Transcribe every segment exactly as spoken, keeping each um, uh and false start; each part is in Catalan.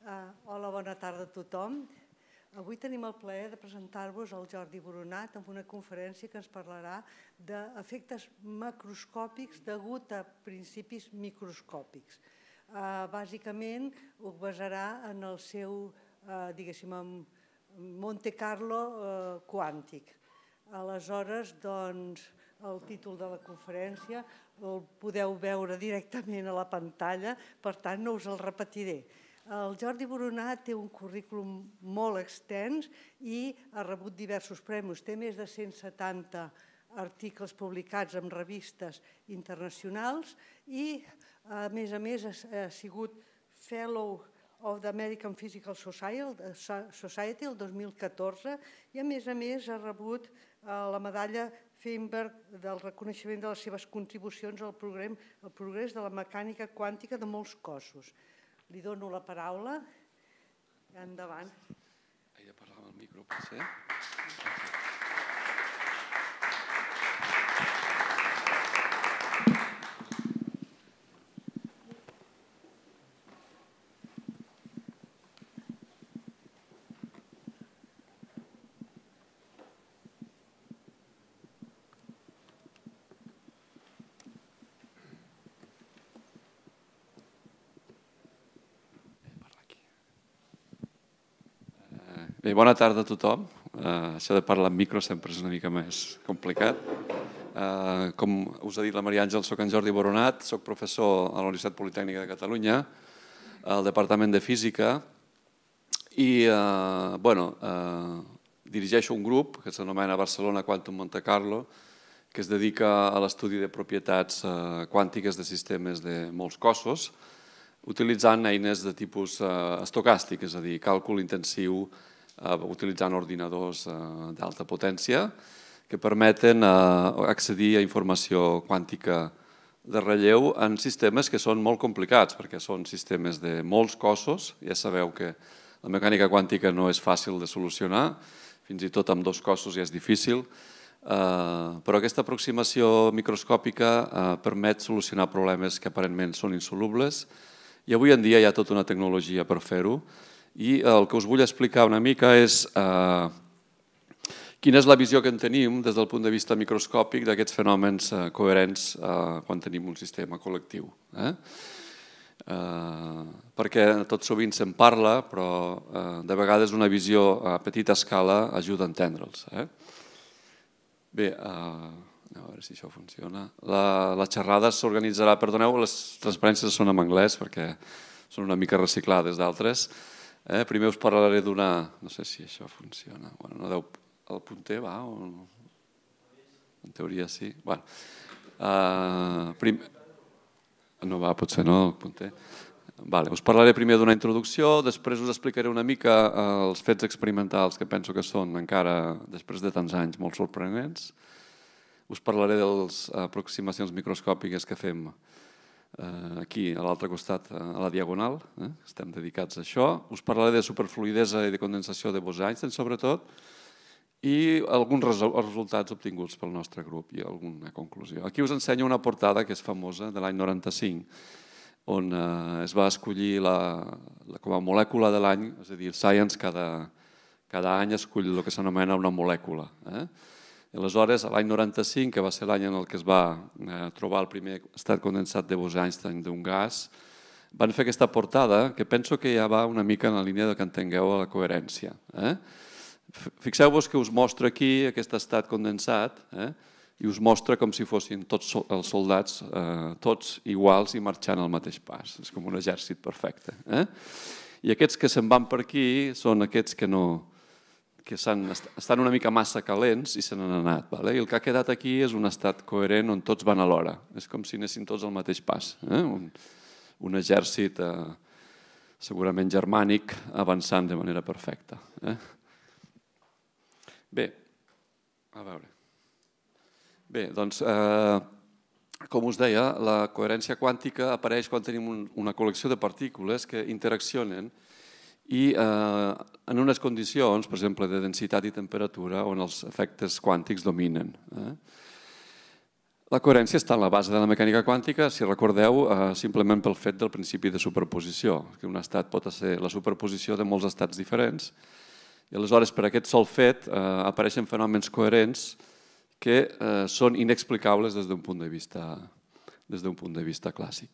Hola, bona tarda a tothom. Avui tenim el plaer de presentar-vos el Jordi Boronat amb una conferència que ens parlarà d'efectes macroscòpics degut a principis microscòpics. Bàsicament, ho basarà en el seu, diguéssim, Monte Carlo quàntic. Aleshores, doncs, el títol de la conferència el podeu veure directament a la pantalla, per tant no us el repetiré. El Jordi Boronat té un currículum molt extens i ha rebut diversos premis. Té més de cent setanta articles publicats en revistes internacionals i, a més a més, ha sigut Fellow of the American Physical Society el dos mil catorze i, a més a més, ha rebut la medalla Feinberg del reconeixement de les seves contribucions al progrés de la mecànica quàntica de molts cossos. Li dono la paraula. Endavant. He de parlar amb el micro, potser? Bé, bona tarda a tothom. Això de parlar amb micro sempre és una mica més complicat. Com us ha dit la Maria Àngel, soc en Jordi Boronat, soc professor a la Universitat Politècnica de Catalunya, al Departament de Física, i dirigeixo un grup que s'anomena Barcelona Quantum Monte Carlo, que es dedica a l'estudi de propietats quàntiques de sistemes de molts cossos, utilitzant eines de tipus estocàstic, és a dir, càlcul intensiu, utilitzant ordinadors d'alta potència que permeten accedir a informació quàntica de relleu en sistemes que són molt complicats, perquè són sistemes de molts cossos. Ja sabeu que la mecànica quàntica no és fàcil de solucionar, fins i tot amb dos cossos ja és difícil, però aquesta aproximació microscòpica permet solucionar problemes que aparentment són insolubles i avui en dia hi ha tota una tecnologia per fer-ho. I el que us vull explicar una mica és quina és la visió que en tenim des del punt de vista microscòpic d'aquests fenòmens coherents quan tenim un sistema col·lectiu. Perquè tot sovint se'n parla, però de vegades una visió a petita escala ajuda a entendre'ls. Bé, a veure si això funciona. La xerrada s'organitzarà, perdoneu, les transparències són en anglès perquè són una mica reciclades d'altres. Primer us parlaré d'una... No sé si això funciona. El punter va? En teoria sí. No va, potser no, el punter. Us parlaré primer d'una introducció, després us explicaré una mica els fets experimentals que penso que són encara, després de tants anys, molt sorprenents. Us parlaré de les aproximacions microscòpiques que fem aquí, a l'altre costat, a la diagonal, estem dedicats a això. Us parlaré de superfluïdesa i de condensació de Bose-Einstein, sobretot, i alguns resultats obtinguts pel nostre grup i alguna conclusió. Aquí us ensenyo una portada que és famosa, de l'any noranta-cinc, on es va escollir com a molècula de l'any, és a dir, Science cada any escull el que s'anomena una molècula. Aleshores, l'any noranta-cinc, que va ser l'any en què es va trobar el primer estat condensat de Bose-Einstein d'un gas, van fer aquesta portada que penso que ja va una mica en la línia que entengueu a la coherència. Fixeu-vos que us mostra aquí aquest estat condensat i us mostra com si fossin tots els soldats, tots iguals i marxant al mateix pas. És com un exèrcit perfecte. I aquests que se'n van per aquí són aquests que no... que estan una mica massa calents i se n'han anat. I el que ha quedat aquí és un estat coherent on tots van alhora. És com si anessin tots al mateix pas. Un exèrcit segurament germànic avançant de manera perfecta. Bé, a veure. Bé, doncs, com us deia, la coherència quàntica apareix quan tenim una col·lecció de partícules que interaccionen i en unes condicions, per exemple, de densitat i temperatura, on els efectes quàntics dominen. La coherència està en la base de la mecànica quàntica, si recordeu, simplement pel fet del principi de superposició, que un estat pot ser la superposició de molts estats diferents, i aleshores per aquest sol fet apareixen fenòmens coherents que són inexplicables des d'un punt de vista des d'un punt de vista clàssic.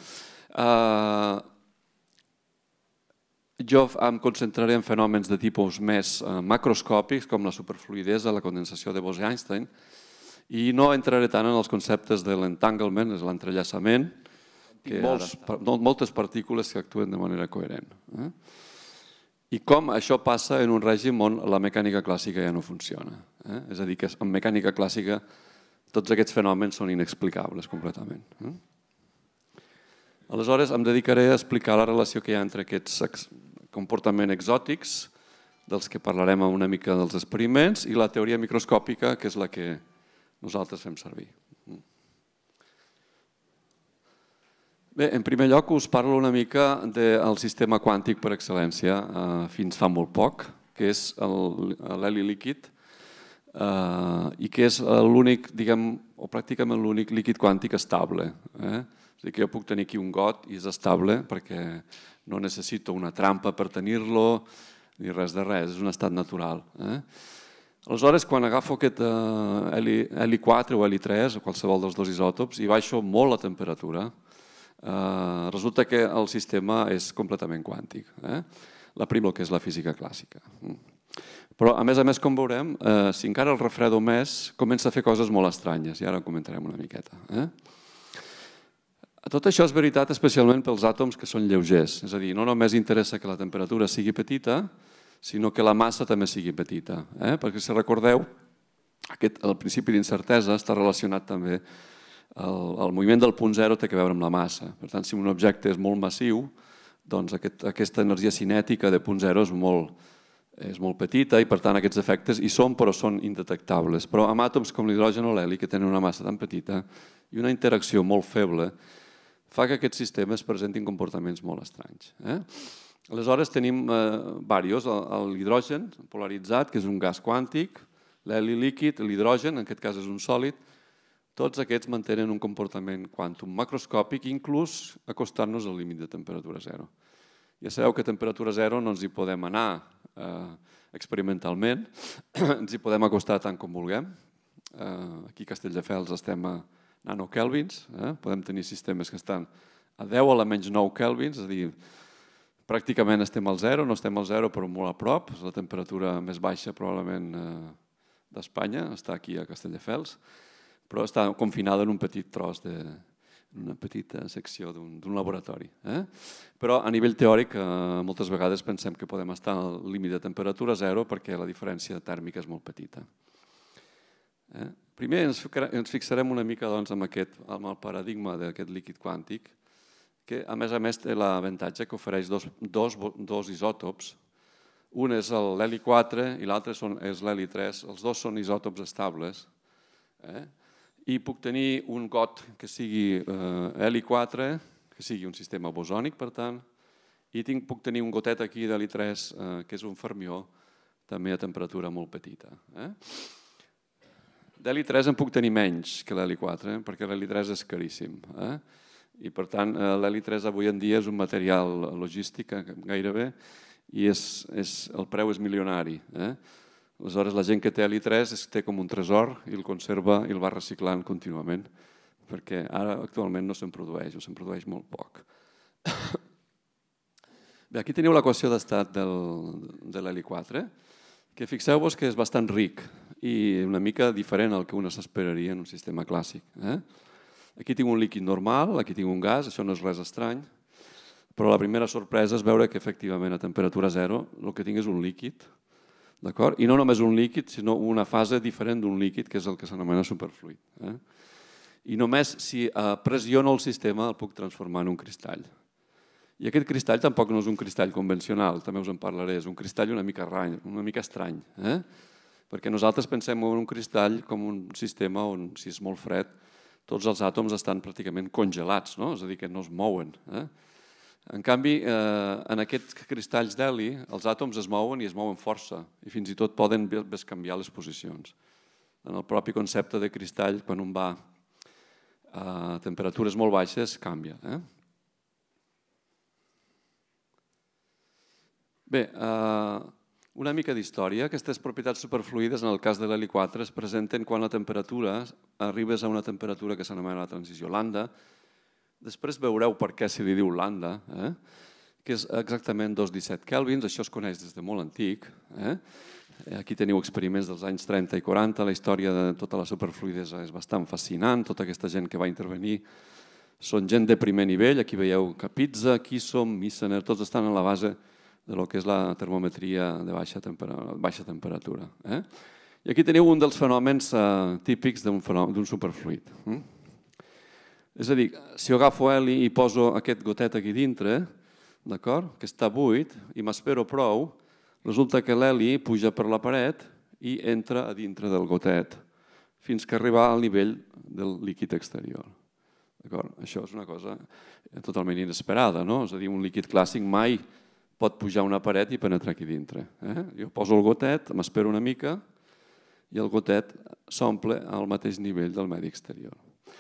Jo em concentraré en fenòmens de tipus més macroscòpics, com la superfluïdesa, la condensació de Bose-Einstein, i no entraré tant en els conceptes de l'entanglement, és l'entrellaçament, que moltes partícules que actuen de manera coherent. I com això passa en un règim on la mecànica clàssica ja no funciona. És a dir, que en mecànica clàssica tots aquests fenòmens són inexplicables completament. Aleshores, em dedicaré a explicar la relació que hi ha entre aquests comportaments exòtics, dels que parlarem una mica dels experiments, i la teoria microscòpica, que és la que nosaltres fem servir. Bé, en primer lloc us parlo una mica del sistema quàntic per excel·lència fins fa molt poc, que és l'heli líquid, i que és l'únic, diguem, o pràcticament l'únic líquid quàntic estable. És a dir, que jo puc tenir aquí un got i és estable perquè no necessito una trampa per tenir-lo ni res de res, és un estat natural. Aleshores, quan agafo aquest heli quatre o heli tres, o qualsevol dels dos isòtops, i baixo molt la temperatura, resulta que el sistema és completament quàntic. La primera, que és la física clàssica. Però, a més a més, com veurem, si encara el refredo més, comença a fer coses molt estranyes, i ara ho comentarem una miqueta. Tot això és veritat especialment pels àtoms que són lleugers, és a dir, no només interessa que la temperatura sigui petita, sinó que la massa també sigui petita. Perquè, si recordeu, el principi d'incertesa està relacionat també, el moviment del punt zero té a veure amb la massa. Per tant, si un objecte és molt massiu, doncs aquesta energia cinètica de punt zero és molt és molt petita i, per tant, aquests efectes hi són, però són indetectables. Però amb àtoms com l'hidrogen o l'heli, que tenen una massa tan petita i una interacció molt feble, fa que aquests sistemes presentin comportaments molt estranys. Aleshores, tenim diversos. L'hidrogen polaritzat, que és un gas quàntic, l'heli líquid, l'hidrogen, en aquest cas és un sòlid, tots aquests mantenen un comportament quàntum macroscòpic, inclús acostant-nos al límit de temperatura zero. Ja sabeu que a temperatura zero no ens hi podem anar experimentalment, ens hi podem acostar tant com vulguem. Aquí a Castelldefels estem a nanokelvins, podem tenir sistemes que estan a deu a la menys nou kelvins, és a dir, pràcticament estem al zero, no estem al zero però molt a prop, és la temperatura més baixa probablement d'Espanya, està aquí a Castelldefels, però està confinada en un petit tros de... en una petita secció d'un laboratori. Però a nivell teòric moltes vegades pensem que podem estar al límit de temperatura zero perquè la diferència tèrmica és molt petita. Primer ens fixarem una mica en el paradigma d'aquest líquid quàntic, que a més a més té l'avantatge que ofereix dos isòtops. Un és l'heli quatre i l'altre és l'heli tres. Els dos són isòtops estables. I puc tenir un got que sigui heli quatre, que sigui un sistema bosònic, per tant, i puc tenir un gotet aquí d'heli tres, que és un fermió, també a temperatura molt petita. D'heli tres en puc tenir menys que l'heli quatre, perquè l'heli tres és caríssim. I, per tant, l'heli tres avui en dia és un material logístic gairebé, i el preu és milionari. Aleshores, la gent que té heli tres té com un tresor i el conserva i el va reciclant contínuament, perquè ara actualment no se'n produeix o se'n produeix molt poc. Bé, aquí teniu l'equació d'estat de l'heli quatre, que fixeu-vos que és bastant ric i una mica diferent al que una s'esperaria en un sistema clàssic. Aquí tinc un líquid normal, aquí tinc un gas, això no és res estrany, però la primera sorpresa és veure que efectivament a temperatura zero el que tinc és un líquid, i no només un líquid, sinó una fase diferent d'un líquid, que és el que s'anomena superfluid. I només si pressiono el sistema el puc transformar en un cristall. I aquest cristall tampoc no és un cristall convencional, també us en parlaré, és un cristall una mica estrany, perquè nosaltres pensem en un cristall com un sistema on, si és molt fred, tots els àtoms estan pràcticament congelats, és a dir, que no es mouen. En canvi, en aquests cristalls d'heli, els àtoms es mouen i es mouen força i fins i tot poden bescanviar les posicions. En el propi concepte de cristall, quan un va a temperatures molt baixes canvia. Bé, una mica d'història. Aquestes propietats superfluides, en el cas de l'heli quatre, es presenten quan la temperatura arribes a una temperatura que s'anomena la transició lambda. Després veureu per què se li diu lambda, que és exactament dos coma disset Kelvins. Això es coneix des de molt antic. Aquí teniu experiments dels anys trenta i quaranta. La història de tota la superfluidesa és bastant fascinant. Tota aquesta gent que va intervenir són gent de primer nivell. Aquí veieu Kapitza, Kissom, Missener, tots estan a la base del que és la termometria de baixa temperatura. I aquí teniu un dels fenòmens típics d'un superfluid. És a dir, si jo agafo heli i poso aquest gotet aquí dintre, que està buit, i m'espero prou, resulta que l'heli puja per la paret i entra a dintre del gotet, fins que arriba al nivell del líquid exterior. Això és una cosa totalment inesperada, no? És a dir, un líquid clàssic mai pot pujar una paret i penetrar aquí dintre. Jo poso el gotet, m'espero una mica, i el gotet s'omple al mateix nivell del medi exterior.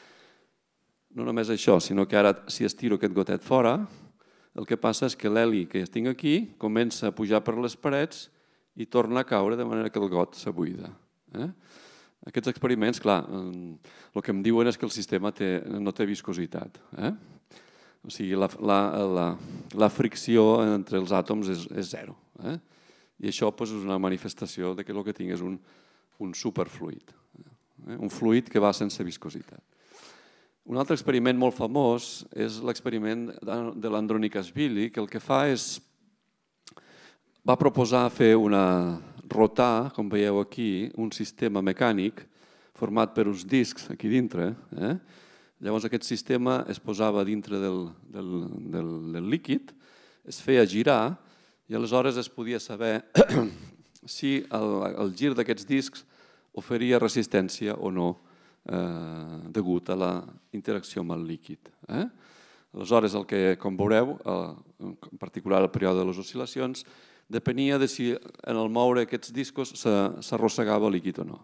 No només això, sinó que ara, si estiro aquest gotet fora, el que passa és que l'heli que tinc aquí comença a pujar per les parets i torna a caure de manera que el got s'abuida. Aquests experiments, clar, el que em diuen és que el sistema no té viscositat. O sigui, la fricció entre els àtoms és zero. I això és una manifestació que el que tinc és un superfluid, un fluid que va sense viscositat. Un altre experiment molt famós és l'experiment de l'Andronikashvili, que el que fa és... va proposar fer una... rotar, com veieu aquí, un sistema mecànic format per uns discs aquí dintre. Llavors aquest sistema es posava dintre del líquid, es feia girar i aleshores es podia saber si el gir d'aquests discs oferia resistència o no degut a la interacció amb el líquid. Aleshores, com veureu, en particular el període de les oscil·lacions, depenia de si en el moure aquests discos s'arrossegava líquid o no.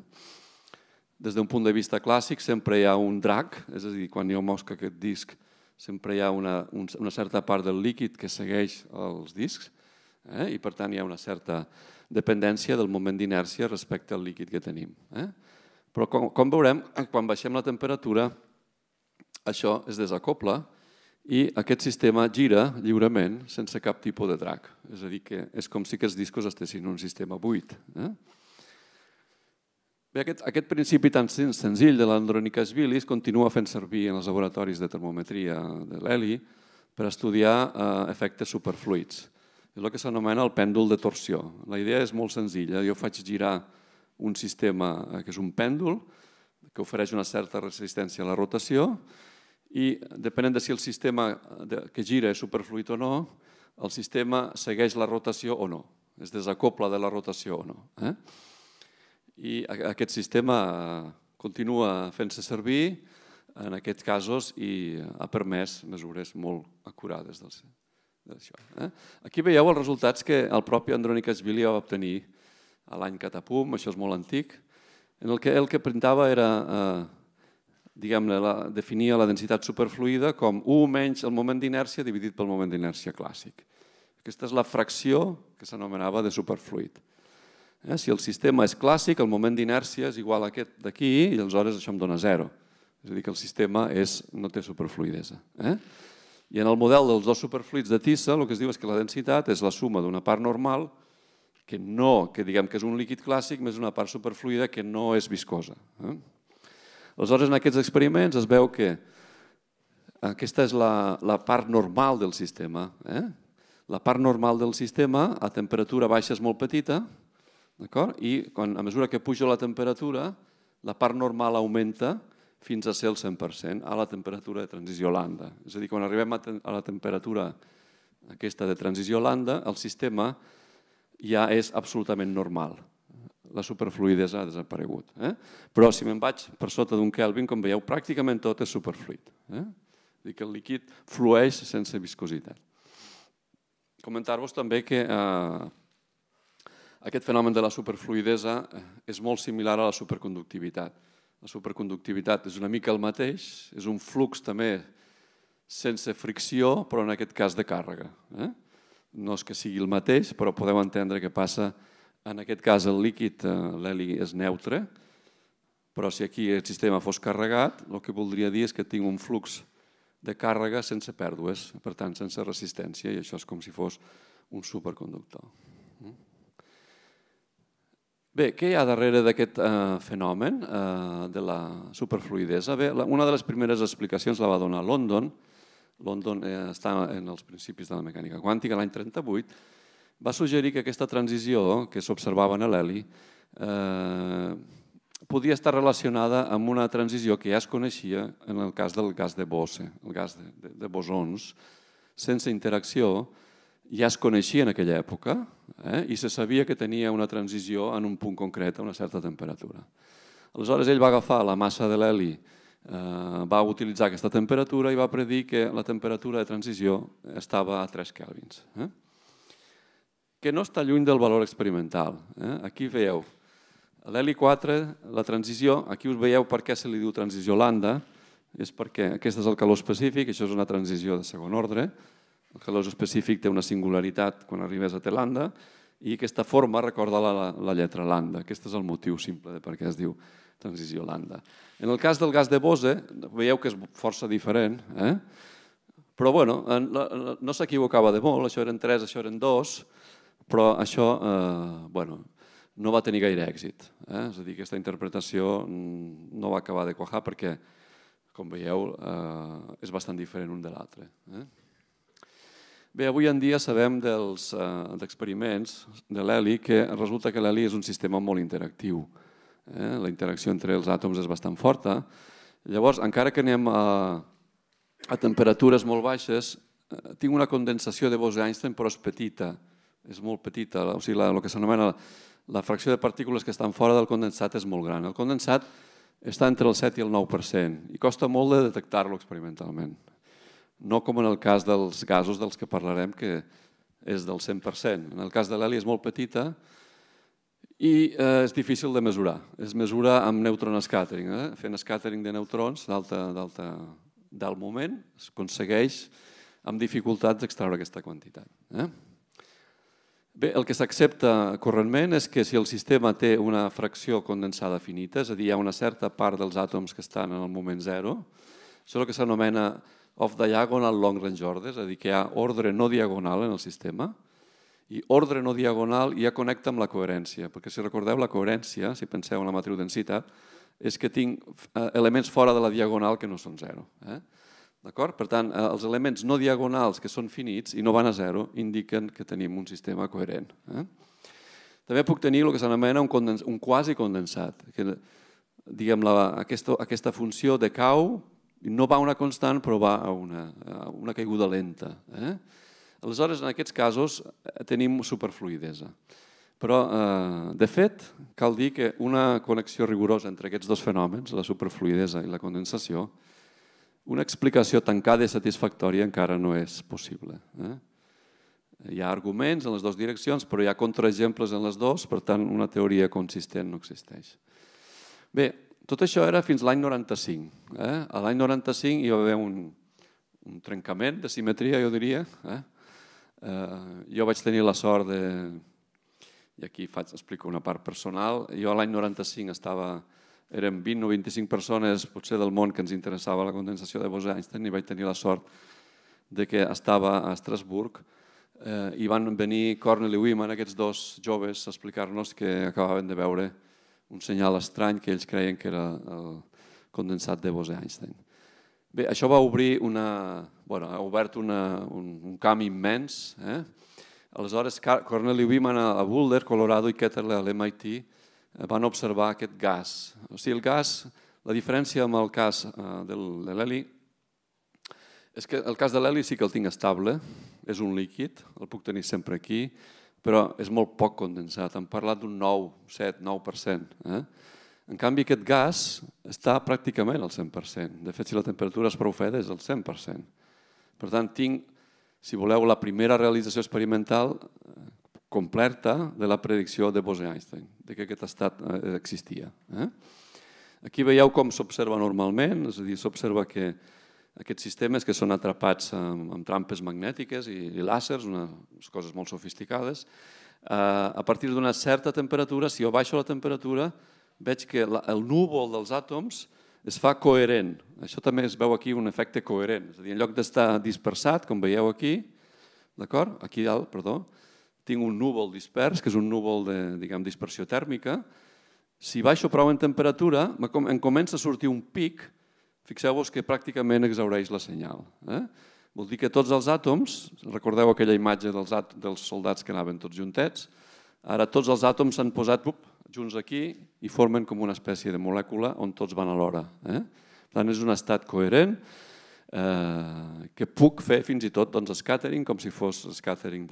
Des d'un punt de vista clàssic sempre hi ha un drag, és a dir, quan jo mosco aquest disc sempre hi ha una certa part del líquid que segueix els discs i per tant hi ha una certa dependència del moment d'inèrcia respecte al líquid que tenim. Però com veurem, quan baixem la temperatura això es desacopla i aquest sistema gira lliurement sense cap tipus de drag. És a dir, que és com si aquests discos estessin en un sistema buit. Aquest principi tan senzill de l'Andronikashvili es continua fent servir en els laboratoris de termometria de l'heli per estudiar efectes superfluids. És el que s'anomena el pèndol de torsió. La idea és molt senzilla. Jo faig girar un sistema que és un pèndol, que ofereix una certa resistència a la rotació i depenent de si el sistema que gira és superfluid o no, el sistema segueix la rotació o no, es desacopla de la rotació o no. I aquest sistema continua fent-se servir en aquests casos i ha permès mesures molt acurades d'això. Aquí veieu els resultats que el propi Andronikashvili va obtenir a l'any Catapum, això és molt antic, en el que el que pintava era, diguem-ne, definia la densitat superfluida com u menys el moment d'inèrcia dividit pel moment d'inèrcia clàssic. Aquesta és la fracció que s'anomenava de superfluid. Si el sistema és clàssic, el moment d'inèrcia és igual a aquest d'aquí i aleshores això em dona zero. És a dir, que el sistema no té superfluidesa. I en el model dels dos superfluids de Tissa el que es diu és que la densitat és la suma d'una part normal que no, que diguem que és un líquid clàssic, més una part superfluida que no és viscosa. Aleshores, en aquests experiments es veu que aquesta és la part normal del sistema. La part normal del sistema a temperatura baixa és molt petita i a mesura que puja la temperatura, la part normal augmenta fins a ser el cent per cent a la temperatura de transició lambda. És a dir, quan arribem a la temperatura aquesta de transició lambda, el sistema ja és absolutament normal. La superfluidesa ha desaparegut. Però si me'n vaig per sota d'un Kelvin, com veieu, pràcticament tot és superfluid. És a dir, que el líquid flueix sense viscositat. Comentar-vos també que aquest fenomen de la superfluidesa és molt similar a la superconductivitat. La superconductivitat és una mica el mateix, és un flux també sense fricció, però en aquest cas de càrrega. No és que sigui el mateix, però podeu entendre què passa. En aquest cas el líquid, l'heli és neutre, però si aquí el sistema fos carregat, el que voldria dir és que tinc un flux de càrrega sense pèrdues, per tant sense resistència, i això és com si fos un superconductor. Bé, què hi ha darrere d'aquest fenomen de la superfluïdesa? Bé, una de les primeres explicacions la va donar London. London està en els principis de la mecànica quàntica, l'any trenta-vuit. Va suggerir que aquesta transició que s'observava en l'heli podia estar relacionada amb una transició que ja es coneixia en el cas del gas de Bose, el gas de bosons, sense interacció. Ja es coneixia en aquella època i se sabia que tenia una transició en un punt concret a una certa temperatura. Aleshores ell va agafar la massa de l'heli, va utilitzar aquesta temperatura i va predir que la temperatura de transició estava a tres kèlvins, que no està lluny del valor experimental. Aquí veieu l'heli quatre, la transició, aquí us veieu per què se li diu transició lambda, és perquè aquest és el calor específic, això és una transició de segon ordre. El calor específic té una singularitat quan arribes a T lambda i aquesta forma recorda la lletra lambda. Aquest és el motiu simple de per què es diu transició lambda. En el cas del gas de Bose, veieu que és força diferent, però bueno, no s'equivocava de molt, això eren tres, això eren dos, però això no va tenir gaire èxit. És a dir, aquesta interpretació no va acabar de quajar perquè, com veieu, és bastant diferent un de l'altre. Bé, avui en dia sabem dels experiments de l'heli que resulta que l'heli és un sistema molt interactiu. La interacció entre els àtoms és bastant forta. Llavors, encara que anem a temperatures molt baixes, tinc una condensació de Bose-Einstein, però és petita, és molt petita. O sigui, el que s'anomena la fracció de partícules que estan fora del condensat és molt gran. El condensat està entre el set i el nou per cent i costa molt de detectar-lo experimentalment. No com en el cas dels gasos dels que parlarem, que és del cent per cent. En el cas de l'heli és molt petita i és difícil de mesurar. Es mesura amb neutron scattering. Fent scattering de neutrons d'alt moment es aconsegueix amb dificultats extraure aquesta quantitat. Bé, el que s'accepta correntment és que si el sistema té una fracció condensada finita, és a dir, hi ha una certa part dels àtoms que estan en el moment zero, això és el que s'anomena off-diagonal long-range order, és a dir, que hi ha ordre no diagonal en el sistema, i ordre no diagonal ja connecta amb la coherència, perquè si recordeu la coherència, si penseu en la matriu densitat, és que tinc elements fora de la diagonal que no són zero. Per tant, els elements no diagonals que són finits i no van a zero indiquen que tenim un sistema coherent. També puc tenir el que s'anomena un quasi condensat, que aquesta funció decau no va a una constant, però va a una caiguda lenta. Aleshores, en aquests casos, tenim superfluïdesa. Però, de fet, cal dir que una connexió rigorosa entre aquests dos fenòmens, la superfluïdesa i la condensació, una explicació tancada i satisfactòria encara no és possible. Hi ha arguments en les dues direccions, però hi ha contraexemples en les dues, per tant, una teoria consistent no existeix. Bé, tot això era fins l'any noranta-cinc. A l'any noranta-cinc hi va haver un trencament de simetria, jo diria. Jo vaig tenir la sort de... I aquí explico una part personal. Jo l'any noranta-cinc estava... Érem vint o vint-i-cinc persones, potser del món, que ens interessava la condensació de Bose-Einstein i vaig tenir la sort que estava a Estrasburg i van venir Cornell i Wieman, aquests dos joves, a explicar-nos que acabaven de veure un senyal estrany que ells creien que era el condensat de Bose-Einstein. Bé, això va obrir una... Bueno, ha obert un camp immens. Aleshores, Cornell i Wieman a Boulder, Colorado, i Ketterle a l'M I T van observar aquest gas. O sigui, el gas, la diferència amb el cas de l'heli és que el cas de l'heli sí que el tinc estable, és un líquid, el puc tenir sempre aquí, però és molt poc condensat. Hem parlat d'un nou, set, nou per cent. En canvi, aquest gas està pràcticament al cent per cent. De fet, si la temperatura és prou freda, és al cent per cent. Per tant, tinc, si voleu, la primera realització experimental completa de la predicció de Bose-Einstein, que aquest estat existia. Aquí veieu com s'observa normalment, és a dir, s'observa que aquests sistemes que són atrapats amb trampes magnètiques i làsers, unes coses molt sofisticades, a partir d'una certa temperatura, si jo baixo la temperatura, veig que el núvol dels àtoms es fa coherent. Això també es veu aquí un efecte coherent. És a dir, en lloc d'estar dispersat, com veieu aquí, d'acord? Aquí dalt, perdó, tinc un núvol dispers, que és un núvol de, diguem, dispersió tèrmica. Si baixo prou en temperatura, em comença a sortir un pic, fixeu-vos que pràcticament exhaureix la senyal. Vol dir que tots els àtoms, recordeu aquella imatge dels soldats que anaven tots juntets, ara tots els àtoms s'han posat junts aquí i formen com una espècie de molècula on tots van alhora. Per tant, és un estat coherent que puc fer fins i tot scattering com si fos scattering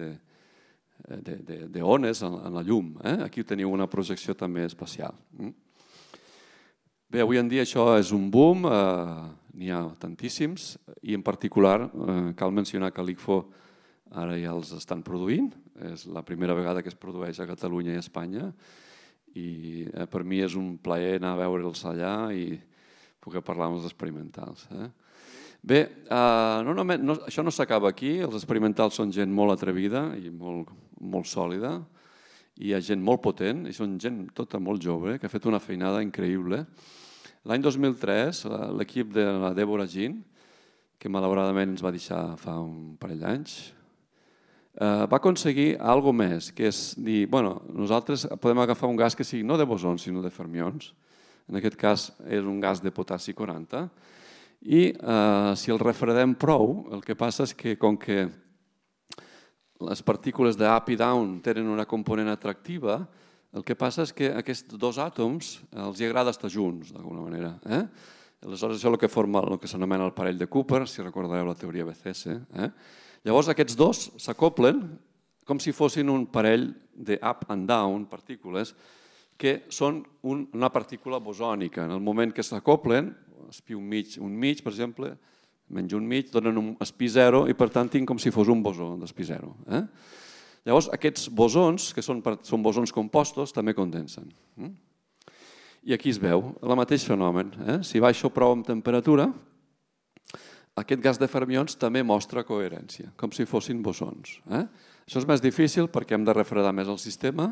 d'ones en la llum. Aquí teniu una projecció també espacial. Bé, avui en dia això és un boom, n'hi ha tantíssims, i en particular cal mencionar que l'I C F O ara ja els estan produint, és la primera vegada que es produeix a Catalunya i a Espanya, i per mi és un plaer anar a veure'ls allà i poder parlar amb els experimentals. Bé, això no s'acaba aquí, els experimentals són gent molt atrevida i molt sòlida, i hi ha gent molt potent, i són gent tota molt jove, que ha fet una feinada increïble. L'any dos mil tres, l'equip de la Débora Gin, que malauradament ens va deixar fa un parell d'anys, va aconseguir alguna cosa més, que és dir, bueno, nosaltres podem agafar un gas que sigui no de bosons, sinó de fermions. En aquest cas és un gas de potassi quaranta, i si el refredem prou, el que passa és que com que les partícules d'up i down tenen una component atractiva, el que passa és que aquests dos àtoms els agrada estar junts, d'alguna manera. Aleshores, això és el que forma el que s'anomena el parell de Cooper, si recordareu la teoria B C S. Llavors, aquests dos s'acoplen com si fossin un parell d'up and down, partícules, que són una partícula bosònica. En el moment que s'acoplen, espí un mig, un mig, per exemple, menys un mig, donen un espí zero i per tant tinc com si fos un bosó d'espí zero. Llavors, aquests bosons, que són bosons compostos, també condensen. I aquí es veu el mateix fenomen. Si baixo prou amb temperatura, aquest gas de fermions també mostra coherència, com si fossin bosons. Això és més difícil perquè hem de refredar més el sistema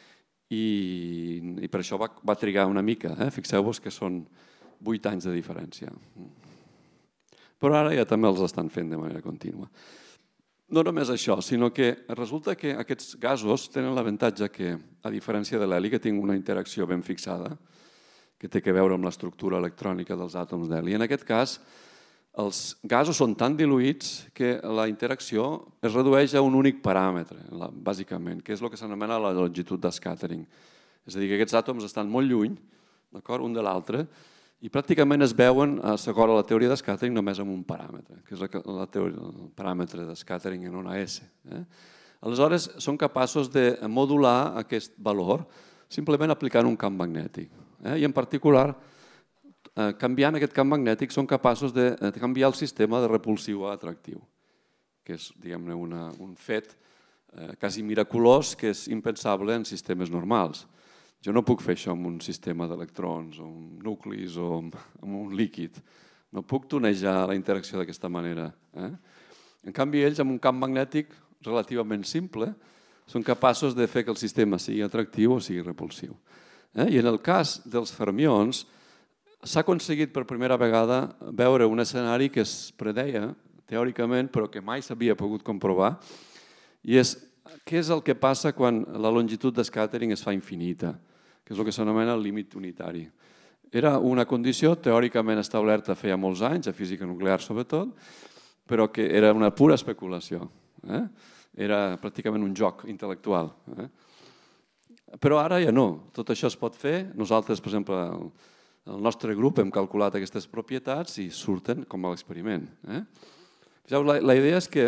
i per això va trigar una mica. Fixeu-vos que són vuit anys de diferència. Però ara ja també els estan fent de manera contínua. No només això, sinó que resulta que aquests gasos tenen l'avantatge que, a diferència de l'heli, que tinc una interacció ben fixada, que té a veure amb l'estructura electrònica dels àtoms d'heli, en aquest cas els gasos són tan diluïts que la interacció es redueix a un únic paràmetre, bàsicament, que és el que s'anomena la longitud de scattering. És a dir, que aquests àtoms estan molt lluny, un de l'altre, i pràcticament es veuen, segons la teoria de scattering, només amb un paràmetre, que és el paràmetre de scattering en una S. Aleshores, són capaços de modular aquest valor simplement aplicant un camp magnètic. I en particular, canviant aquest camp magnètic, són capaços de canviar el sistema de repulsiu a atractiu, que és, diguem-ne, un fet quasi miraculós que és impensable en sistemes normals. Jo no puc fer això amb un sistema d'electrons o amb nuclis o amb un líquid. No puc tunejar la interacció d'aquesta manera. En canvi, ells, amb un camp magnètic relativament simple, són capaços de fer que el sistema sigui atractiu o sigui repulsiu. I en el cas dels fermions, s'ha aconseguit per primera vegada veure un escenari que es predeia, teòricament, però que mai s'havia pogut comprovar, i és què és el que passa quan la longitud de scattering es fa infinita, que és el que s'anomena el límit unitari. Era una condició teòricament establerta feia molts anys, a física nuclear sobretot, però que era una pura especulació. Era pràcticament un joc intel·lectual. Però ara ja no, tot això es pot fer. Nosaltres, per exemple, el nostre grup hem calculat aquestes propietats i surten com a l'experiment. La idea és que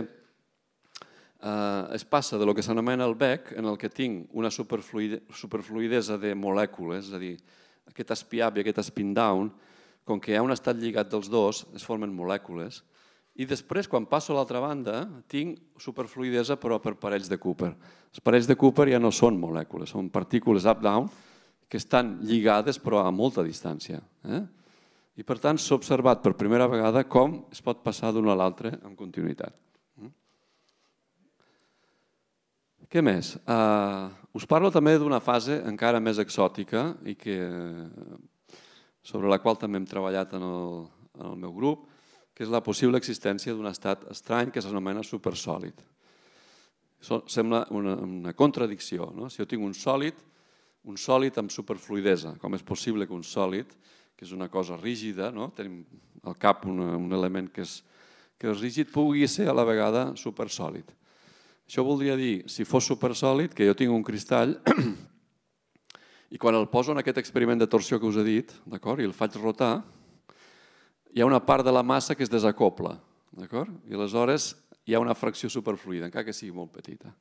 es passa de lo que s'anomena el Beck, en el que tinc una superfluïdesa de molècules, és a dir, aquest spin up i aquest spin down, com que hi ha un estat lligat dels dos, es formen molècules, i després, quan passo a l'altra banda, tinc superfluïdesa però per parells de Cooper. Els parells de Cooper ja no són molècules, són partícules up-down que estan lligades però a molta distància. I per tant s'ha observat per primera vegada com es pot passar d'una a l'altra amb continuïtat. Què més? Us parlo també d'una fase encara més exòtica i sobre la qual també hem treballat en el meu grup, que és la possible existència d'un estat estrany que s'anomena supersòlid. Sembla una contradicció. Si jo tinc un sòlid, un sòlid amb superfluidesa, com és possible que un sòlid, que és una cosa rígida, tenim al cap un element que és rígid, pugui ser a la vegada supersòlid. Això voldria dir, si fos supersòlid, que jo tinc un cristall i quan el poso en aquest experiment de torsió que us he dit, i el faig rotar, hi ha una part de la massa que es desacopla. I aleshores hi ha una fracció superfluida, encara que sigui molt petita.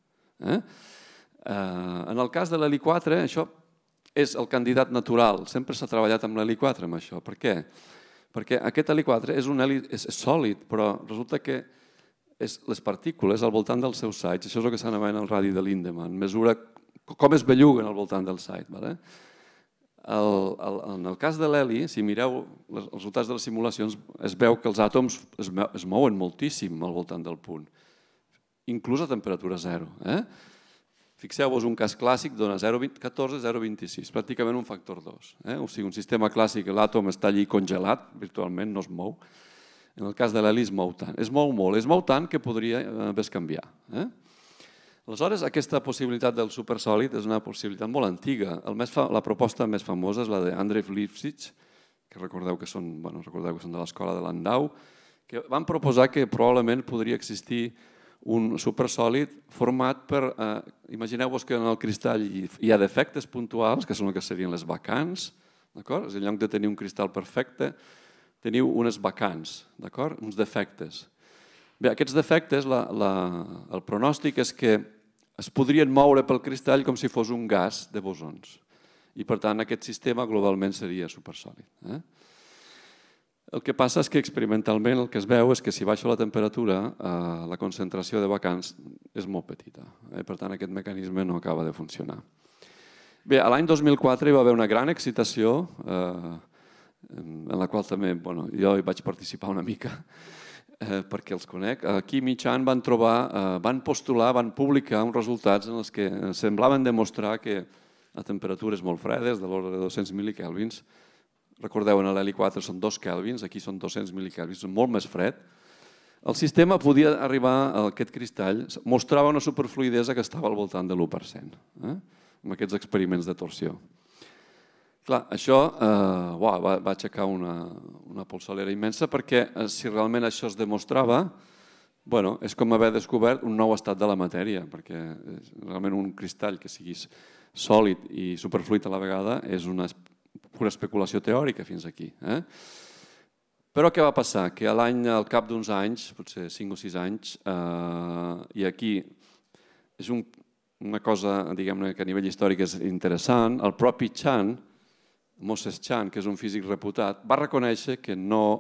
En el cas de l'heli quatre, això és el candidat natural. Sempre s'ha treballat amb l'heli quatre, amb això. Per què? Perquè aquest heli quatre és un heli sòlid, però resulta que les partícules al voltant dels seus sites, això és el que s'anomena el radi de Lindemann, mesura com es belluguen al voltant del site. En el cas de l'heli, si mireu els resultats de les simulacions, es veu que els àtoms es mouen moltíssim al voltant del punt, inclús a temperatura zero. Fixeu-vos, un cas clàssic dona zero coma catorze a zero coma vint-i-sis, pràcticament un factor dos. O sigui, un sistema clàssic, l'àtom està allí congelat, virtualment no es mou. En el cas de l'heli es mou tant. Es mou molt, es mou tant que podria bescanviar. Aleshores, aquesta possibilitat del supersòlid és una possibilitat molt antiga. La proposta més famosa és la d'Andrej Lipšič, que recordeu que són de l'escola de Landau, que van proposar que probablement podria existir un supersòlid format per... Imagineu-vos que en el cristall hi ha defectes puntuals, que són el que serien les vacants, d'acord? En lloc de tenir un cristall perfecte, teniu unes vacants, d'acord? Uns defectes. Bé, aquests defectes, el pronòstic és que es podrien moure pel cristall com si fos un gas de bosons. I per tant aquest sistema globalment seria supersòlid. El que passa és que experimentalment el que es veu és que si baixa la temperatura la concentració de vacants és molt petita. Per tant aquest mecanisme no acaba de funcionar. Bé, l'any dos mil quatre hi va haver una gran excitació en la qual també jo hi vaig participar una mica perquè els conec. Kim i Chan van trobar, van postular, van publicar uns resultats en els que semblaven demostrar que a temperatures molt fredes, de l'ordre de dos-cents mil·likelvins, recordeu, en l'heli quatre són dos kelvins, aquí són dos-cents mil·likelvins, són molt més fred, el sistema podia arribar a aquest cristall, mostrava una superfluidesa que estava al voltant de l'u per cent, amb aquests experiments de torsió. Clar, això va aixecar una polsolera immensa perquè si realment això es demostrava, és com haver descobert un nou estat de la matèria, perquè realment un cristall que sigui sòlid i superfluid a la vegada és una pura especulació teòrica fins aquí. Però què va passar? Que al cap d'uns anys, potser cinc o sis anys, i aquí és una cosa diguem-ne que a nivell històric és interessant, el propi Chan, Moses Chan, que és un físic reputat, va reconèixer que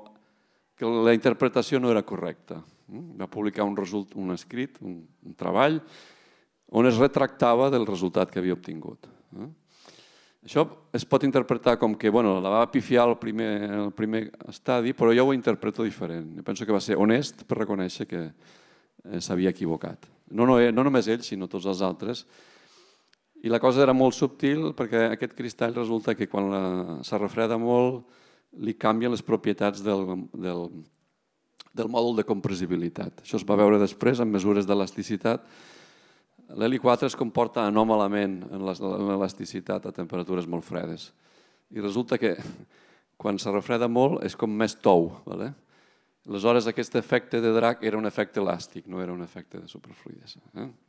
la interpretació no era correcta. Va publicar un escrit, un treball, on es retractava del resultat que havia obtingut. Això es pot interpretar com que la va pifiar al primer estadi, però jo ho interpreto diferent. Penso que va ser honest per reconèixer que s'havia equivocat. No només ell, sinó tots els altres. I la cosa era molt subtil perquè aquest cristall resulta que quan se refreda molt li canvien les propietats del mòdul de compressibilitat. Això es va veure després amb mesures d'elasticitat. L'heli quatre es comporta anòmalament en l'elasticitat a temperatures molt fredes. I resulta que quan se refreda molt és com més tou. Aleshores aquest efecte de Drag era un efecte elàstic, no era un efecte de superfluidesa.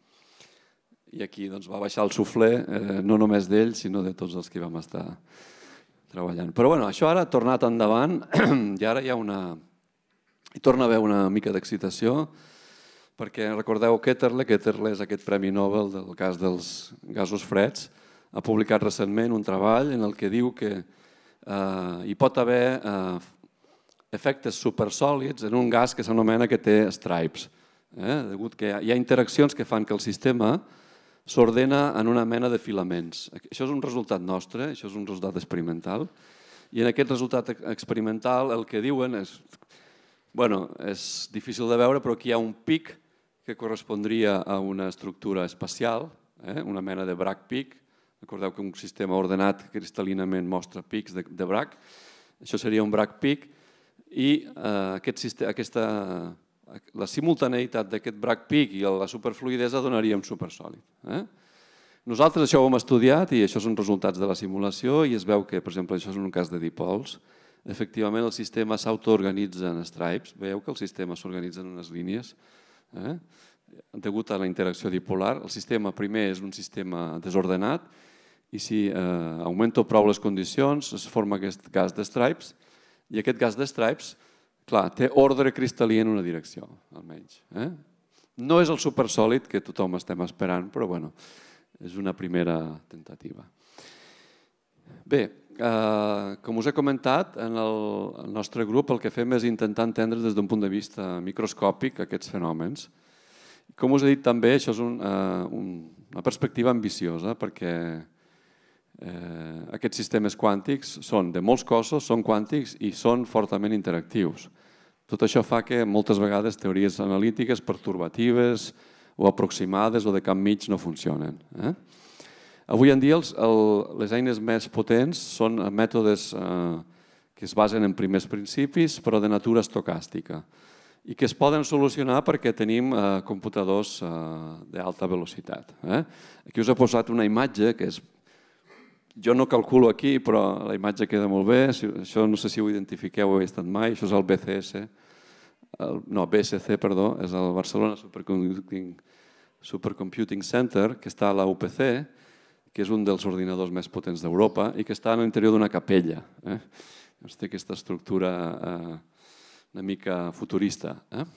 I aquí va baixar el suflé, no només d'ell, sinó de tots els que hi vam estar treballant. Però això ara ha tornat endavant i ara hi ha una... hi torna a haver una mica d'excitació, perquè recordeu Ketterle, Ketterle és aquest Premi Nobel del cas dels gasos freds, ha publicat recentment un treball en el que diu que hi pot haver efectes supersòlids en un gas que s'anomena que té stripes. Degut que hi ha interaccions que fan que el sistema s'ordena en una mena de filaments. Això és un resultat nostre, això és un resultat experimental, i en aquest resultat experimental el que diuen és, bueno, és difícil de veure, però aquí hi ha un pic que correspondria a una estructura espacial, una mena de Bragg peak. Recordeu que un sistema ordenat cristal·linament mostra pics de Bragg. Això seria un Bragg peak, i aquesta... la simultaneïtat d'aquest Bragg peak i la superfluïdesa donaria un supersòlid. Nosaltres això ho hem estudiat i això són resultats de la simulació i es veu que, per exemple, això és un cas de dipols. Efectivament, el sistema s'autoorganitza en stripes. Veieu que el sistema s'organitza en unes línies degut a la interacció dipolar. El sistema primer és un sistema desordenat i si augmento prou les condicions es forma aquest gas de stripes i aquest gas de stripes clar, té ordre cristal·lí en una direcció, almenys. No és el supersòlid que tothom estem esperant, però bueno, és una primera tentativa. Bé, com us he comentat, en el nostre grup el que fem és intentar entendre des d'un punt de vista microscòpic aquests fenòmens. Com us he dit també, això és una perspectiva ambiciosa perquè aquests sistemes quàntics són de molts cossos, són quàntics i són fortament interactius. Tot això fa que moltes vegades teories analítiques pertorbatives o aproximades o de camp mig no funcionen. Avui en dia les eines més potents són mètodes que es basen en primers principis però de natura estocàstica i que es poden solucionar perquè tenim computadors d'alta velocitat. Aquí us he posat una imatge que és jo no calculo aquí, però la imatge queda molt bé. Això no sé si ho identifiqueu o heu estat mai. Això és el B C S. No, B S C, perdó. És el Barcelona Supercomputing Center, que està a la U P C, que és un dels ordinadors més potents d'Europa i que està a l'interior d'una capella. Té aquesta estructura una mica futurista.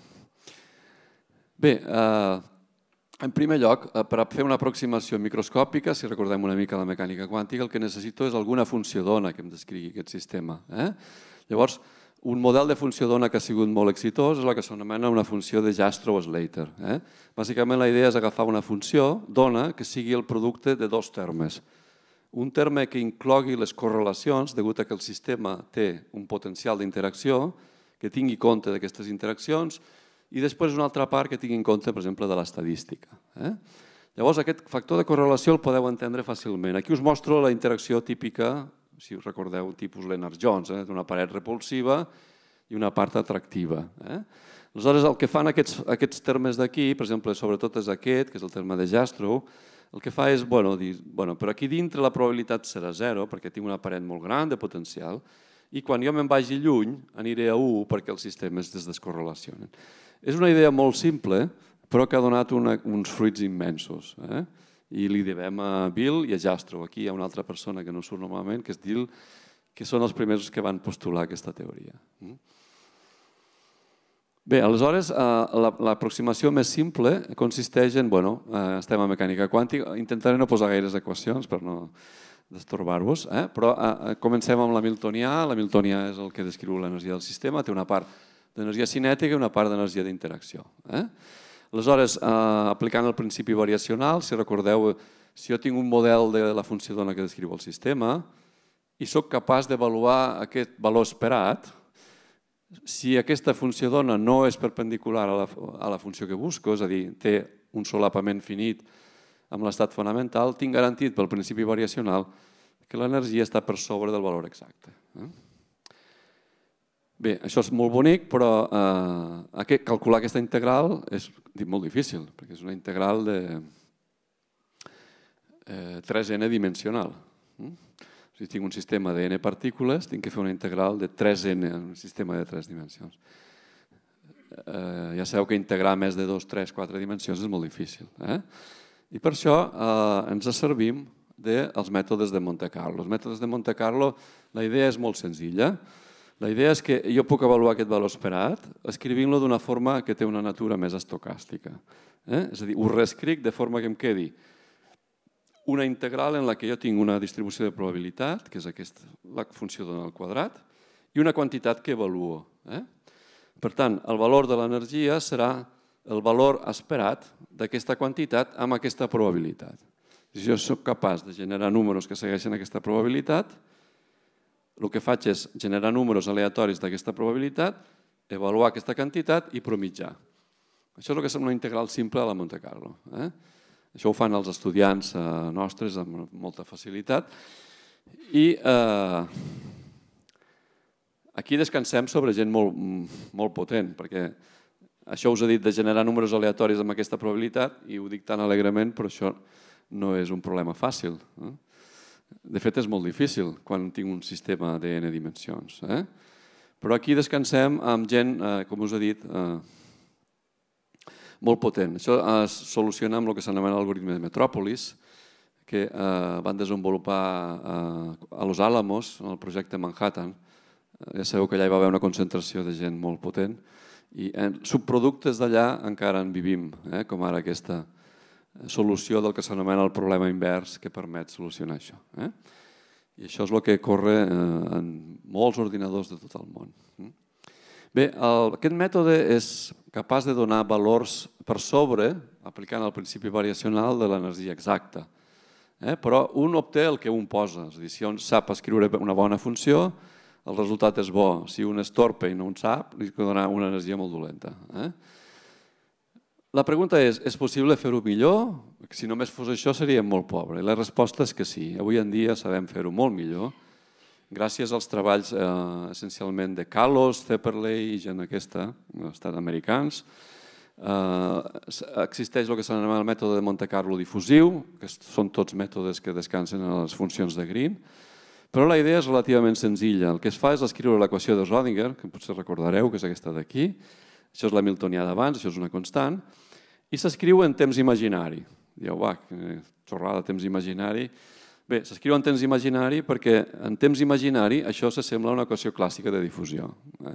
Bé, en primer lloc, per fer una aproximació microscòpica, si recordem una mica la mecànica quàntica, el que necessito és alguna funció d'ona que em descrigui aquest sistema. Llavors, un model de funció d'ona que ha sigut molt exitós és la que s'anomena una funció de Jastrow-Slater. Bàsicament, la idea és agafar una funció d'ona que sigui el producte de dos termes. Un terme que inclogui les correlacions, degut a que el sistema té un potencial d'interacció, que tingui compte d'aquestes interaccions, i després una altra part que tingui en compte, per exemple, de l'estadística. Llavors, aquest factor de correlació el podeu entendre fàcilment. Aquí us mostro la interacció típica, si us recordeu, tipus Lennard-Jones, d'una paret repulsiva i una part atractiva. Aleshores, el que fan aquests termes d'aquí, per exemple, sobretot és aquest, que és el terme de Jastrow, el que fa és, bueno, dir, bueno, però aquí dintre la probabilitat serà zero, perquè tinc una paret molt gran de potencial, i quan jo me'n vagi lluny aniré a u perquè els sistemes es descorrelacionen. És una idea molt simple, però que ha donat uns fruits immensos. I li devem a Bill i a Jastrow. Aquí hi ha una altra persona que no surt normalment, que és Dill, que són els primers que van postular aquesta teoria. Bé, aleshores, l'aproximació més simple consisteix en, bueno, estem a mecànica quàntica, intentaré no posar gaires equacions per no d'estorbar-vos, però comencem amb l'hamiltonià. L'hamiltonià és el que descriu l'energia del sistema, té una part d'energia cinètica i una part d'energia d'interacció. Aleshores, aplicant el principi variacional, si recordeu, si jo tinc un model de la funció d'ona que descriu el sistema i soc capaç d'avaluar aquest valor esperat, si aquesta funció d'ona no és perpendicular a la funció que busco, és a dir, té un solapament finit amb l'estat fonamental, tinc garantit pel principi variacional que l'energia està per sobre del valor exacte. Bé, això és molt bonic, però calcular aquesta integral és molt difícil, perquè és una integral de tres ene dimensional. Si tinc un sistema de n partícules, tinc que fer una integral de tres ene, un sistema de tres dimensions. Ja sabeu que integrar més de dos, tres, quatre dimensions és molt difícil. I per això ens servim dels mètodes de Monte Carlo. Els mètodes de Monte Carlo, la idea és molt senzilla. La idea és que jo puc avaluar aquest valor esperat escrivint-lo d'una forma que té una natura més estocàstica. És a dir, ho reescric de forma que em quedi una integral en la que jo tinc una distribució de probabilitat, que és la funció d'ona al quadrat, i una quantitat que avaluo. Per tant, el valor de l'energia serà el valor esperat d'aquesta quantitat amb aquesta probabilitat. Si jo soc capaç de generar números que segueixen aquesta probabilitat, el que faig és generar números aleatoris d'aquesta probabilitat, avaluar aquesta quantitat i promitjar. Això és el que sembla una integral simple a la Monte Carlo. Això ho fan els estudiants nostres amb molta facilitat. I aquí descansem sobre gent molt potent, perquè això us he dit de generar números aleatoris amb aquesta probabilitat i ho dic tan alegrement, però això no és un problema fàcil. De fet, és molt difícil quan tinc un sistema de n dimensions. Però aquí descansem amb gent, com us he dit, molt potent. Això es soluciona amb el que s'anomena l'algoritme de Metropolis, que van desenvolupar a Los Alamos, en el projecte Manhattan. Ja sabeu que allà hi va haver una concentració de gent molt potent i en subproductes d'allà encara en vivim, com ara aquesta solució del que s'anomena el problema invers que permet solucionar això. I això és el que corre en molts ordinadors de tot el món. Bé, aquest mètode és capaç de donar valors per sobre, aplicant el principi variacional de l'energia exacta. Però un obté el que un posa. És a dir, si un sap escriure una bona funció, el resultat és bo. Si un és torpe i no en sap, li donarà una energia molt dolenta. La pregunta és, és possible fer-ho millor? Si només fos això seríem molt pobres. La resposta és que sí. Avui en dia sabem fer-ho molt millor, gràcies als treballs essencialment de Kalos, Zepperley i gent aquesta, estats americans. Existeix el que s'anomena el mètode de Monte Carlo difusiu, que són tots mètodes que descansen en les funcions de Green, però la idea és relativament senzilla. El que es fa és escriure l'equació de Schrödinger, que potser recordareu, que és aquesta d'aquí. Això és l'hamiltonià d'abans, això és una constant, i s'escriu en temps imaginari. Dieu, va, xorrada, temps imaginari. Bé, s'escriu en temps imaginari perquè en temps imaginari això s'assembla a una equació clàssica de difusió.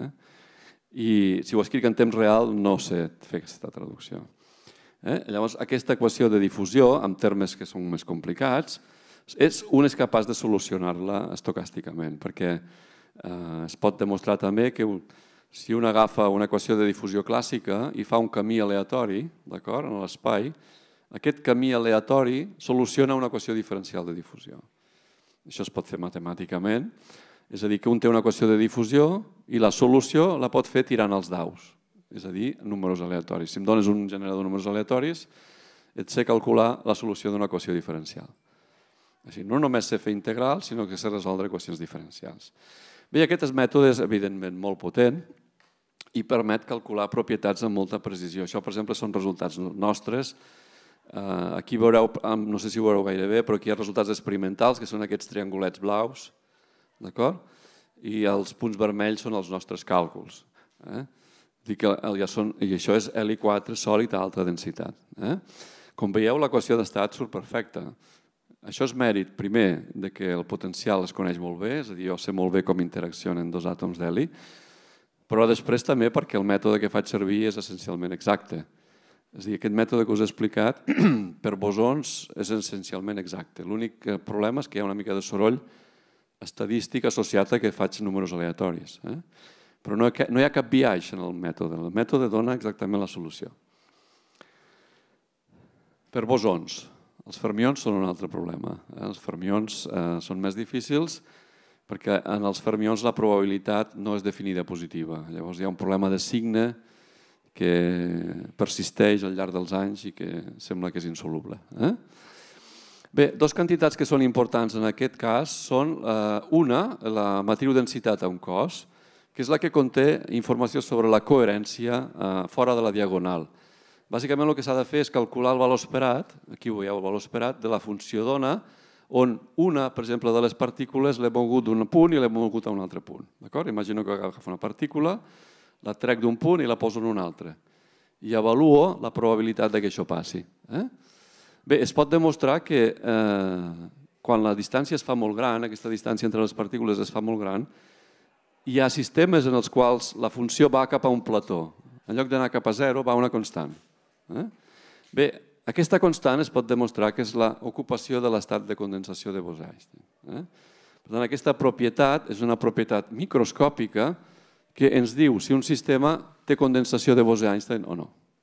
I si ho escric en temps real no sé fer aquesta traducció. Llavors, aquesta equació de difusió, amb termes que són més complicats, un és capaç de solucionar-la estocàsticament, perquè es pot demostrar també que si un agafa una equació de difusió clàssica i fa un camí aleatori en l'espai, aquest camí aleatori soluciona una equació diferencial de difusió. Això es pot fer matemàticament, és a dir, que un té una equació de difusió i la solució la pot fer tirant els daus, és a dir, números aleatoris. Si em dones un generador de números aleatoris, et sé calcular la solució d'una equació diferencial. Així, no només sé fer integrals, sinó que sé resoldre equacions diferencials. Bé, aquest mètode és evidentment molt potent i permet calcular propietats amb molta precisió. Això, per exemple, són resultats nostres. Aquí veureu, no sé si ho veureu gaire bé, però aquí hi ha resultats experimentals, que són aquests triangulets blaus, d'acord? I els punts vermells són els nostres càlculs. I això és heli quatre sòlid a alta densitat. Com veieu, l'equació d'estat surt perfecta. Això és mèrit, primer, que el potencial es coneix molt bé, és a dir, jo sé molt bé com interaccionen dos àtoms d'heli, però després també perquè el mètode que faig servir és essencialment exacte. És a dir, aquest mètode que us he explicat per bosons és essencialment exacte. L'únic problema és que hi ha una mica de soroll estadístic associat a que faig números aleatoris. Però no hi ha cap biaix en el mètode. El mètode dona exactament la solució. Per bosons. Els fermions són un altre problema. Els fermions són més difícils perquè en els fermions la probabilitat no és definida positiva. Llavors hi ha un problema de signe que persisteix al llarg dels anys i que sembla que és insoluble. Bé, dues quantitats que són importants en aquest cas són una, la matriu densitat a un cos, que és la que conté informació sobre la coherència fora de la diagonal. Bàsicament el que s'ha de fer és calcular el valor esperat, aquí veieu el valor esperat, de la funció d'ona, on una, per exemple, de les partícules l'he mogut d'un punt i l'he mogut a un altre punt. Imagino que agafo una partícula, la trec d'un punt i la poso en un altre. I avaluo la probabilitat que això passi. Bé, es pot demostrar que quan la distància es fa molt gran, aquesta distància entre les partícules es fa molt gran, hi ha sistemes en els quals la funció va cap a un plató. En lloc d'anar cap a zero, va a una constant. Bé, aquesta constant es pot demostrar que és l'ocupació de l'estat de condensació de Bose-Einstein. Per tant, aquesta propietat és una propietat microscòpica que ens diu si un sistema té condensació de Bose-Einstein o no.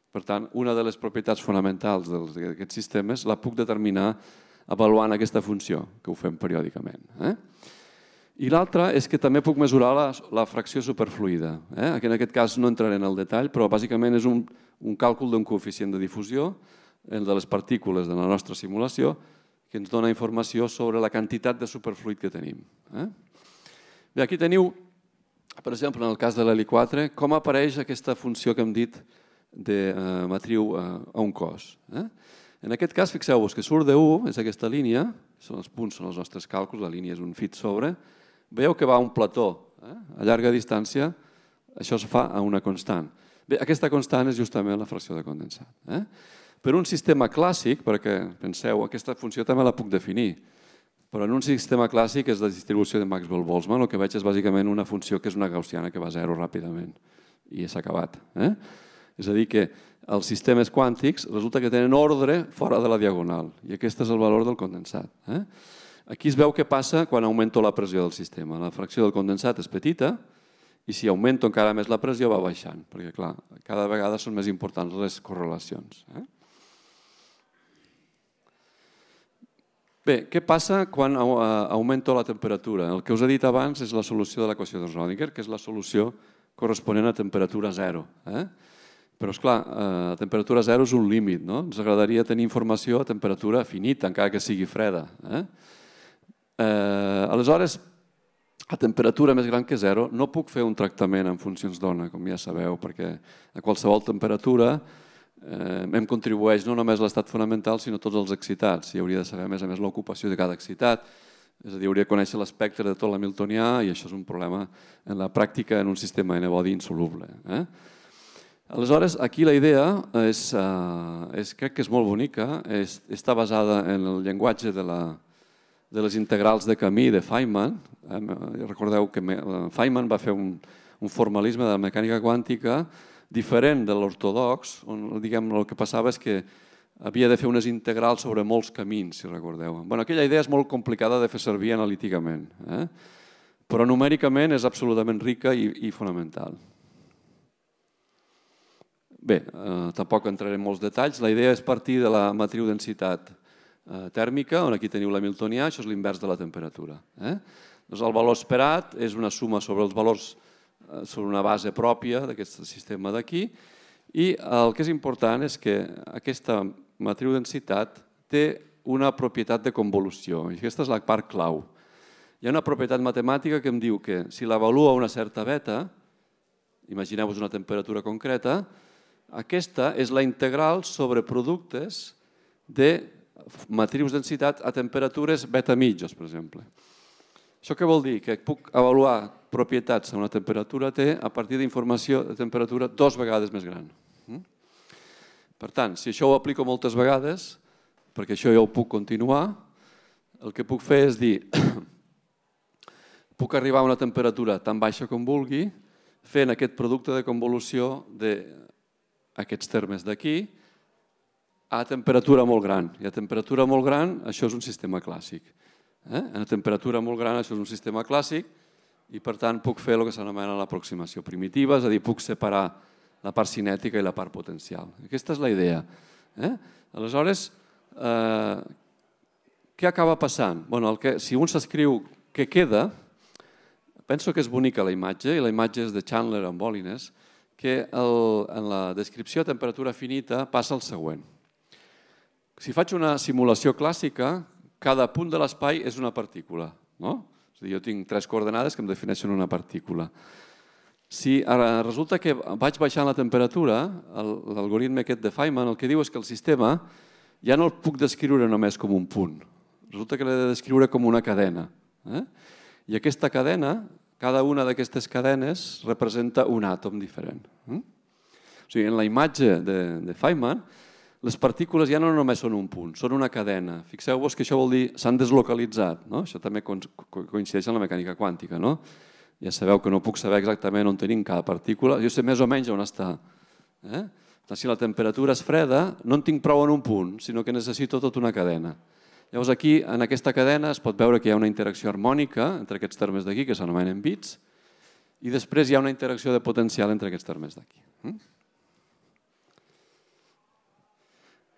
Per tant, una de les propietats fonamentals d'aquests sistemes la puc determinar avaluant aquesta funció, que ho fem periòdicament. I l'altra és que també puc mesurar la fracció superfluida. En aquest cas no entraré en el detall, però bàsicament és un càlcul d'un coeficient de difusió, el de les partícules de la nostra simulació, que ens dona informació sobre la quantitat de superfluid que tenim. Bé, aquí teniu, per exemple, en el cas de l'heli quatre, com apareix aquesta funció que hem dit de matriu a un cos. En aquest cas, fixeu-vos que surt de u, és aquesta línia, els punts són els nostres càlculs, la línia és un fit sobre, veieu que va a un plató. A llarga distància, això es fa a una constant. Bé, aquesta constant és justament la fracció de condensat. Per un sistema clàssic, perquè penseu, aquesta funció també la puc definir, però en un sistema clàssic és la distribució de Maxwell-Boltzmann, el que veig és bàsicament una funció que és una gaussiana que va a zero ràpidament i s'ha acabat. És a dir, que els sistemes quàntics resulta que tenen ordre fora de la diagonal i aquest és el valor del condensat. Aquí es veu què passa quan augmento la pressió del sistema. La fracció del condensat és petita i si augmento encara més la pressió va baixant, perquè clar, cada vegada són més importants les correlacions. Bé, què passa quan augmento la temperatura? El que us he dit abans és la solució de l'equació de Schrödinger, que és la solució corresponent a temperatura zero. Però, esclar, a temperatura zero és un límit, no? Ens agradaria tenir informació a temperatura finita, encara que sigui freda. Aleshores, a temperatura més gran que zero no puc fer un tractament en funcions d'ona, com ja sabeu, perquè a qualsevol temperatura em contribueix no només l'estat fonamental, sinó tots els excitats. I hauria de saber, a més a més, l'ocupació de cada excitat. És a dir, hauria de conèixer l'espectre de tot l'hamiltonià i això és un problema en la pràctica en un sistema n-body insoluble. Aleshores, aquí la idea crec que és molt bonica, està basada en el llenguatge de les integrals de camí de Feynman. Recordeu que Feynman va fer un formalisme de la mecànica quàntica diferent de l'ortodox, on el que passava és que havia de fer unes integrals sobre molts camins, si recordeu. Aquella idea és molt complicada de fer servir analíticament, però numèricament és absolutament rica i fonamental. Bé, tampoc entraré en molts detalls. La idea és partir de la matriu densitat tèrmica, on aquí teniu l'hamiltonià, això és l'invers de la temperatura. El valor esperat és una suma sobre els valors sobre una base pròpia d'aquest sistema d'aquí i el que és important és que aquesta matriu densitat té una propietat de convolució i aquesta és la part clau. Hi ha una propietat matemàtica que em diu que si l'avaluo a una certa beta, imagineu-vos una temperatura concreta, aquesta és la integral sobre productes de matrius densitat a temperatures beta mitjos, per exemple. Això què vol dir? Que puc avaluar propietats a una temperatura T a partir d'informació de temperatura dues vegades més gran. Per tant, si això ho aplico moltes vegades, perquè això ja ho puc continuar, el que puc fer és dir puc arribar a una temperatura tan baixa com vulgui fent aquest producte de convolució d'aquests termes d'aquí a temperatura molt gran. I a temperatura molt gran això és un sistema clàssic. A temperatura molt gran això és un sistema clàssic i per tant puc fer el que s'anomena l'aproximació primitiva, és a dir, puc separar la part cinètica i la part potencial. Aquesta és la idea. Aleshores, què acaba passant? Si un s'escriu què queda, penso que és bonica la imatge, i la imatge és de Chandler amb Bolines, que en la descripció a temperatura finita passa el següent. Si faig una simulació clàssica, cada punt de l'espai és una partícula. És a dir, jo tinc tres coordenades que em defineixen una partícula. Si resulta que vaig baixant la temperatura, l'algoritme aquest de Feynman el que diu és que el sistema ja no el puc descriure només com un punt. Resulta que l'he de descriure com una cadena. I aquesta cadena, cada una d'aquestes cadenes representa un àtom diferent. O sigui, en la imatge de Feynman, les partícules ja no només són un punt, són una cadena. Fixeu-vos que això vol dir s'han deslocalitzat. Això també coincideix amb la mecànica quàntica. Ja sabeu que no puc saber exactament on tenim cada partícula, jo sé més o menys on està. Si la temperatura és freda, no en tinc prou en un punt, sinó que necessito tota una cadena. Llavors aquí, en aquesta cadena, es pot veure que hi ha una interacció harmònica entre aquests termes d'aquí, que s'anomenen bits, i després hi ha una interacció de potencial entre aquests termes d'aquí.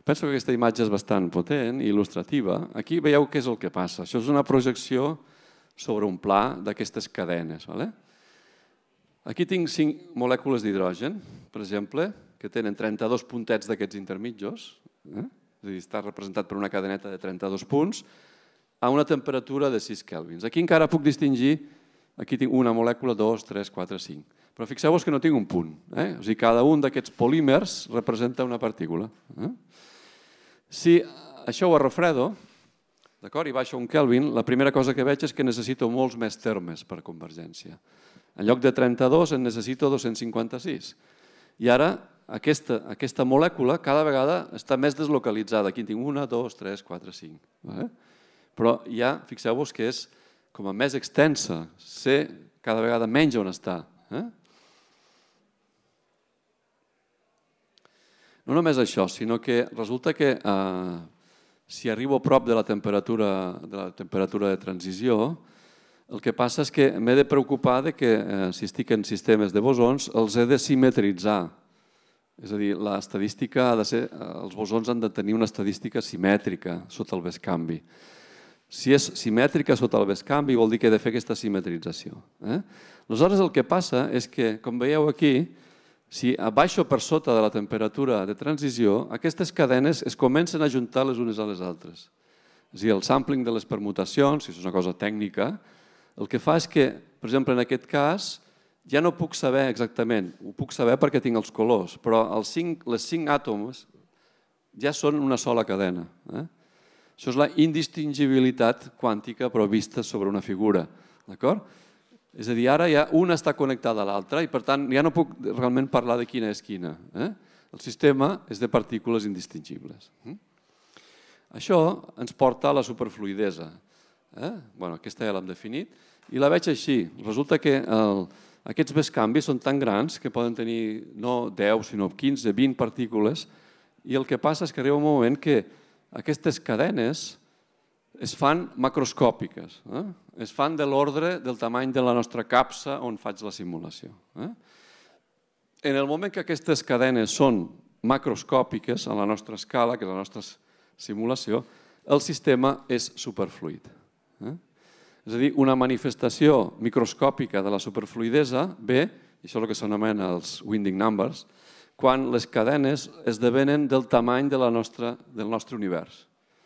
Penso que aquesta imatge és bastant potent i il·lustrativa. Aquí veieu què és el que passa. Això és una projecció sobre un pla d'aquestes cadenes. Aquí tinc cinc molècules d'hidrogen, per exemple, que tenen trenta-dos puntets d'aquests intermitjos, és a dir, està representat per una cadeneta de trenta-dos punts, a una temperatura de sis kèlvins. Aquí encara puc distingir, aquí tinc una molècula, dos, tres, quatre, cinc. Però fixeu-vos que no tinc un punt. O sigui, cada un d'aquests polímers representa una partícula. Si això ho arrefredo, d'acord, i baixo un Kelvin, la primera cosa que veig és que necessito molts més termes per convergència. En lloc de trenta-dos en necessito dos-cents cinquanta-sis. I ara aquesta, aquesta molècula cada vegada està més deslocalitzada. Aquí en tinc una, dos, tres, quatre, cinc. Però ja fixeu-vos que és com a més extensa, sé cada vegada menys on està. No només això, sinó que resulta que si arribo a prop de la temperatura de la temperatura de transició, el que passa és que m'he de preocupar que si estic en sistemes de bosons els he de simetritzar. És a dir, l'estadística ha de ser, els bosons han de tenir una estadística simètrica sota el bescanvi. Si és simètrica sota el bescanvi vol dir que he de fer aquesta simetrització. Aleshores el que passa és que, com veieu aquí, si baixo per sota de la temperatura de transició, aquestes cadenes es comencen a juntar les unes a les altres. És a dir, el sampling de les permutacions, si és una cosa tècnica, el que fa és que, per exemple, en aquest cas, ja no puc saber exactament, ho puc saber perquè tinc els colors, però les cinc àtoms ja són una sola cadena. Això és la indistingibilitat quàntica però vista sobre una figura. D'acord? És a dir, ara ja una està connectada a l'altra i per tant ja no puc realment parlar de quina és quina. El sistema és de partícules indistingibles. Això ens porta a la superfluïdesa. Aquesta ja l'hem definit i la veig així. Resulta que aquests bescanvis són tan grans que poden tenir no deu sinó quinze, vint partícules i el que passa és que arriba un moment que aquestes cadenes es fan macroscòpiques, es fan de l'ordre del tamany de la nostra capsa on faig la simulació. En el moment que aquestes cadenes són macroscòpiques a la nostra escala, que és la nostra simulació, el sistema és superfluid. És a dir, una manifestació microscòpica de la superfluïdesa ve, i això és el que s'anomena els winding numbers, quan les cadenes esdevenen del tamany del nostre univers.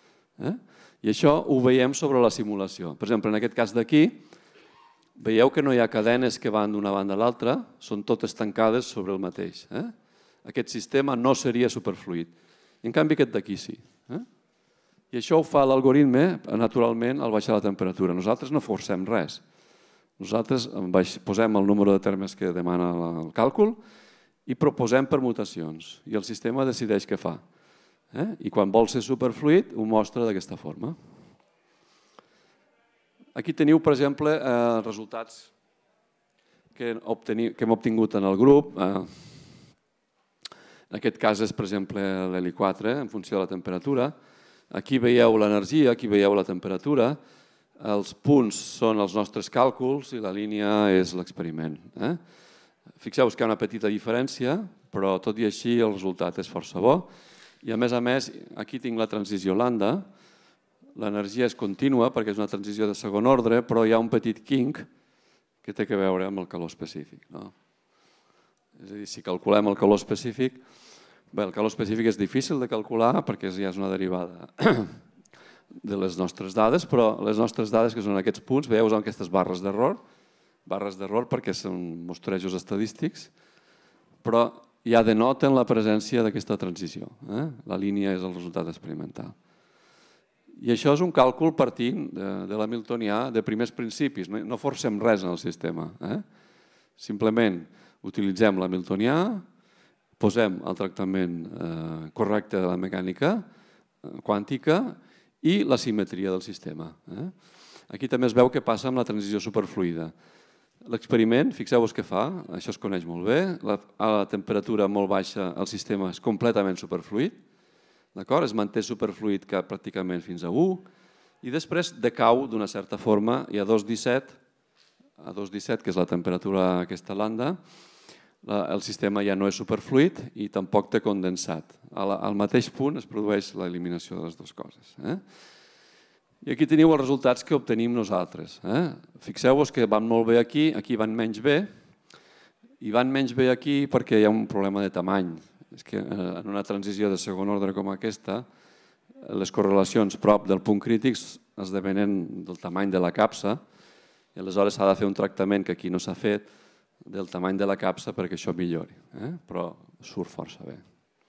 I això ho veiem sobre la simulació. Per exemple, en aquest cas d'aquí, veieu que no hi ha cadenes que van d'una banda a l'altra, són totes tancades sobre el mateix. Aquest sistema no seria superfluid. En canvi, aquest d'aquí sí. I això ho fa l'algoritme, naturalment, al baixar la temperatura. Nosaltres no forcem res. Nosaltres posem el número de termes que demana el càlcul i proposem permutacions. I el sistema decideix què fa. I quan vol ser superfluid ho mostra d'aquesta forma. Aquí teniu, per exemple, resultats que hem obtingut en el grup. En aquest cas és, per exemple, l'heli quatre, en funció de la temperatura. Aquí veieu l'energia, aquí veieu la temperatura. Els punts són els nostres càlculs i la línia és l'experiment. Fixeu-vos que hi ha una petita diferència, però tot i així el resultat és força bo. I a més a més, aquí tinc la transició lambda. L'energia és contínua perquè és una transició de segon ordre, però hi ha un petit kink que té a veure amb el calor específic. És a dir, si calculem el calor específic, bé, el calor específic és difícil de calcular perquè ja és una derivada de les nostres dades, però les nostres dades, que són aquests punts, veieu aquestes barres d'error, barres d'error perquè són mostrejos estadístics, però ja denoten la presència d'aquesta transició. La línia és el resultat experimental. I això és un càlcul partint de l'hamiltonià de primers principis. No forcem res en el sistema. Simplement utilitzem l'hamiltonià, posem el tractament correcte de la mecànica quàntica i la simetria del sistema. Aquí també es veu què passa amb la transició superfluida. L'experiment, fixeu-vos què fa, això es coneix molt bé, a la temperatura molt baixa el sistema és completament superfluid, es manté superfluid pràcticament fins a u, i després decau d'una certa forma i a dos coma disset, a dos coma disset, que és la temperatura aquesta lambda, el sistema ja no és superfluid i tampoc té condensat. Al mateix punt es produeix l'eliminació de les dues coses. I aquí teniu els resultats que obtenim nosaltres. Fixeu-vos que van molt bé aquí, aquí van menys bé, i van menys bé aquí perquè hi ha un problema de tamany. És que en una transició de segon ordre com aquesta, les correlacions prop del punt crític esdevenen del tamany de la capsa i aleshores s'ha de fer un tractament que aquí no s'ha fet del tamany de la capsa perquè això millori, però surt força bé.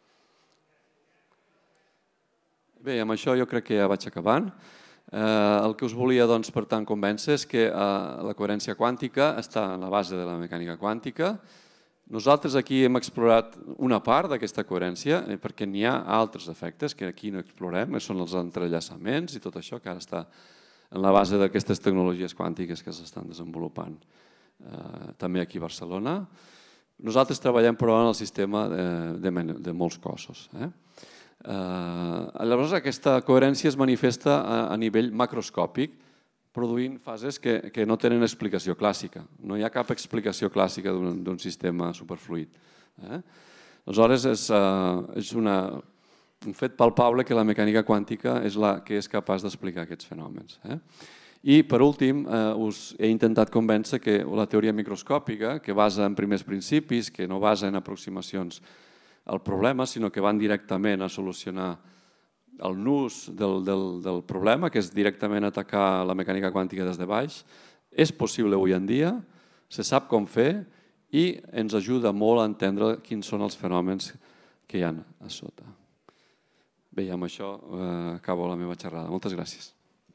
Bé, amb això jo crec que ja vaig acabant. El que us volia, per tant, convèncer és que la coherència quàntica està en la base de la mecànica quàntica. Nosaltres aquí hem explorat una part d'aquesta coherència perquè n'hi ha altres efectes que aquí no explorem, que són els entrellaçaments i tot això que ara està en la base d'aquestes tecnologies quàntiques que s'estan desenvolupant també aquí a Barcelona. Nosaltres treballem però en el sistema de molts cossos. Llavors aquesta coherència es manifesta a nivell macroscòpic, produint fases que no tenen explicació clàssica. No hi ha cap explicació clàssica d'un sistema superfluid. Aleshores és un fet palpable que la mecànica quàntica és la que és capaç d'explicar aquests fenòmens. I per últim us he intentat convèncer que la teoria microscòpica, que basa en primers principis, que no basa en aproximacions al problema, sinó que van directament a solucionar el nus del problema, que és directament atacar la mecànica quàntica des de baix, és possible avui en dia, se sap com fer i ens ajuda molt a entendre quins són els fenòmens que hi ha a sota. Bé, i amb això acabo la meva xerrada. Moltes gràcies.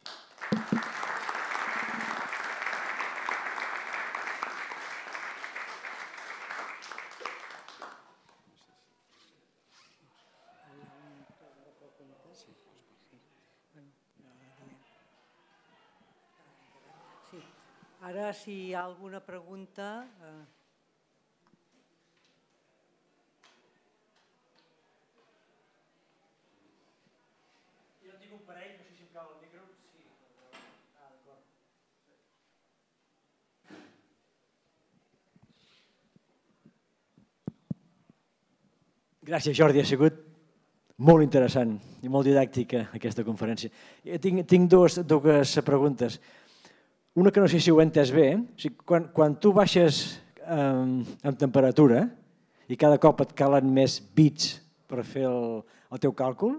Ara, si hi ha alguna pregunta... Jo tinc un parell, no sé si em cau el micro. Sí. Ah, d'acord. Gràcies, Jordi. Ha sigut molt interessant i molt didàctica aquesta conferència. Tinc dues preguntes. Una que no sé si ho he entès bé, quan tu baixes en temperatura i cada cop et calen més bits per fer el teu càlcul,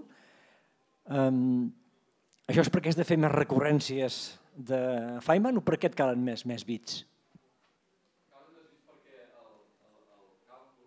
això és perquè has de fer més recurrències de Feynman o per què et calen més bits? Calen més bits perquè el càlcul...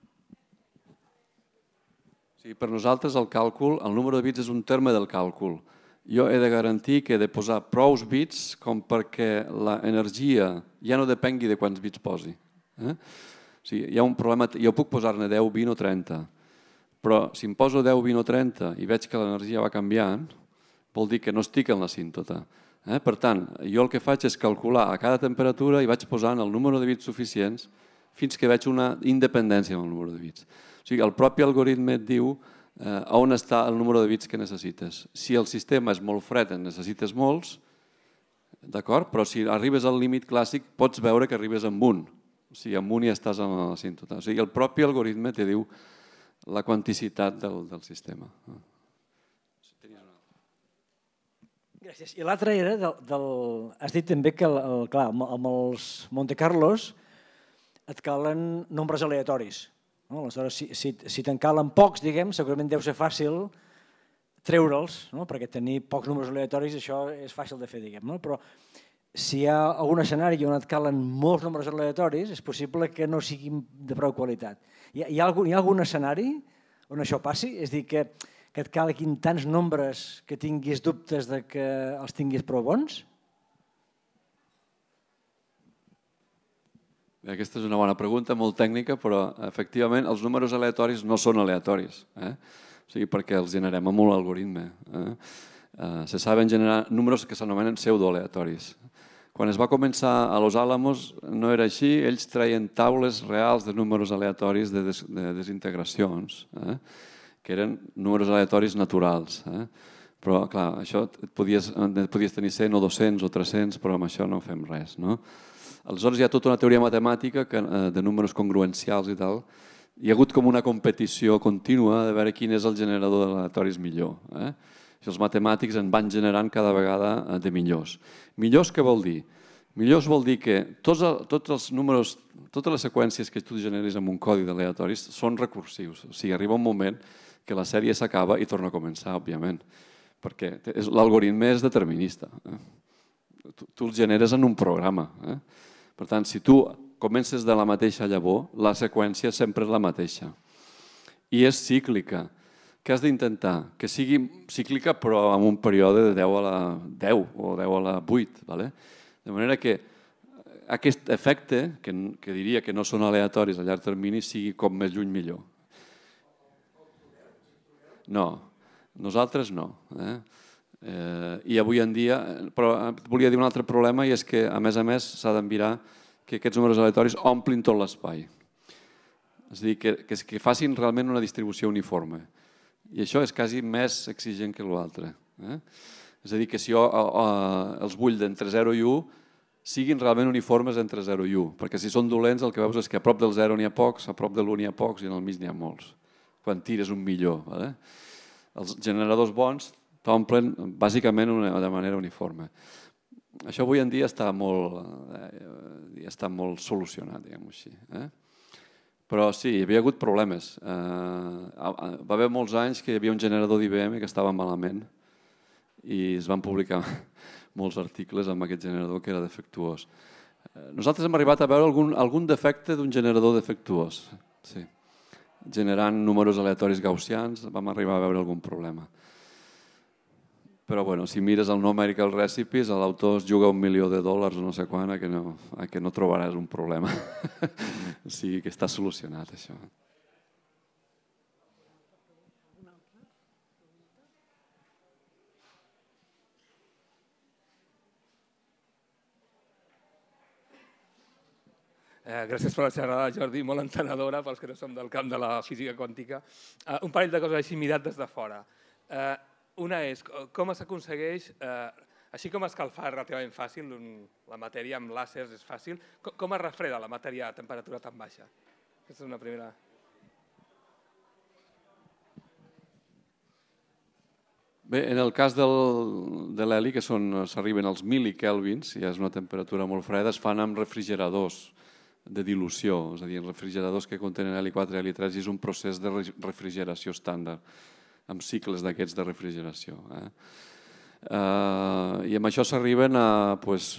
Sí, per nosaltres el càlcul, el número de bits és un terme del càlcul. Jo he de garantir que he de posar prou bits com perquè l'energia ja no depengui de quants bits posi. Hi ha un problema, jo puc posar-ne deu, vint o trenta, però si em poso deu, vint o trenta i veig que l'energia va canviant, vol dir que no estic en l'assímptota. Per tant, jo el que faig és calcular a cada temperatura i vaig posant el número de bits suficients fins que veig una independència en el número de bits. O sigui, el propi algoritme et diu on està el número de bits que necessites. Si el sistema és molt fred en necessites molts, d'acord? Però si arribes al límit clàssic pots veure que arribes amb un. O sigui, amb un ja estàs en l'assímptota. O sigui, el propi algoritme te diu la quanticitat del sistema. Gràcies. I l'altre era, has dit també que amb els Monte Carlos et calen nombres aleatoris. Aleshores, si te'n calen pocs, diguem, segurament deu ser fàcil treure'ls, perquè tenir pocs números aleatoris això és fàcil de fer, diguem. Però si hi ha algun escenari on et calen molts números aleatoris, és possible que no siguin de prou qualitat. Hi ha algun escenari on això passi? És a dir, que et calguin tants nombres que tinguis dubtes que els tinguis prou bons? Aquesta és una bona pregunta, molt tècnica, però efectivament els números aleatoris no són aleatoris, perquè els generem amb un algoritme. Se saben generar números que s'anomenen pseudoaleatoris. Quan es va començar a Los Alamos no era així, ells treien taules reals de números aleatoris de desintegracions, que eren números aleatoris naturals. Però, clar, això podies tenir cent o dos-cents o tres-cents, però amb això no fem res, no? Aleshores hi ha tota una teoria matemàtica de números congruencials i tal. Hi ha hagut com una competició contínua de veure quin és el generador d'aleatoris millor. I els matemàtics en van generant cada vegada de millors. Millors què vol dir? Millors vol dir que tots els números, totes les seqüències que tu generis amb un codi d'aleatoris són recursius. O sigui, arriba un moment que la sèrie s'acaba i torna a començar, òbviament, perquè l'algoritme és determinista. Tu el generes en un programa. Per tant, si tu comences de la mateixa llavor, la seqüència sempre és la mateixa. I és cíclica. Què has d'intentar? Que sigui cíclica però en un període de deu a la deu o deu a la vuit. De manera que aquest efecte, que diria que no són aleatoris a llarg termini, sigui com més lluny millor. No, nosaltres no. I avui en dia, però volia dir un altre problema i és que a més a més s'ha d'envirar que aquests números aleatoris omplin tot l'espai. És a dir, que facin realment una distribució uniforme. I això és quasi més exigent que l'altre. És a dir, que si jo els vull d'entre zero i u, siguin realment uniformes entre zero i u, perquè si són dolents el que veus és que a prop del zero n'hi ha pocs, a prop de l'u n'hi ha pocs i en el mig n'hi ha molts. Quan tires un millor. Els generadors bons t'omplen bàsicament de manera uniforme. Això avui en dia està molt solucionat, diguem-ho així. Però sí, hi havia hagut problemes. Va haver molts anys que hi havia un generador d'I B M que estava malament i es van publicar molts articles amb aquest generador que era defectuós. Nosaltres hem arribat a veure algun defecte d'un generador defectuós. Sí. Generant números aleatoris gaussians vam arribar a veure algun problema. Però bueno, si mires el Numerical Recipes, l'autor es juga un milió de dòlars o no sé quan, que no trobaràs un problema. O sigui que està solucionat això. Gràcies per la xerrada, Jordi, molt entenedora pels que no som del camp de la física quàntica. Un parell de coses així mirat des de fora. Una és, com s'aconsegueix, així com escalfar és relativament fàcil, la matèria amb làsers és fàcil, com es refreda la matèria a temperatura tan baixa? Aquesta és una primera... Bé, en el cas de l'heli, que s'arriben als mil·likelvins, ja és una temperatura molt freda, es fan amb refrigeradors de dilució, és a dir, refrigeradors que contenen heli quatre i heli tres, i és un procés de refrigeració estàndard, amb cicles d'aquests de refrigeració. I amb això s'arriben a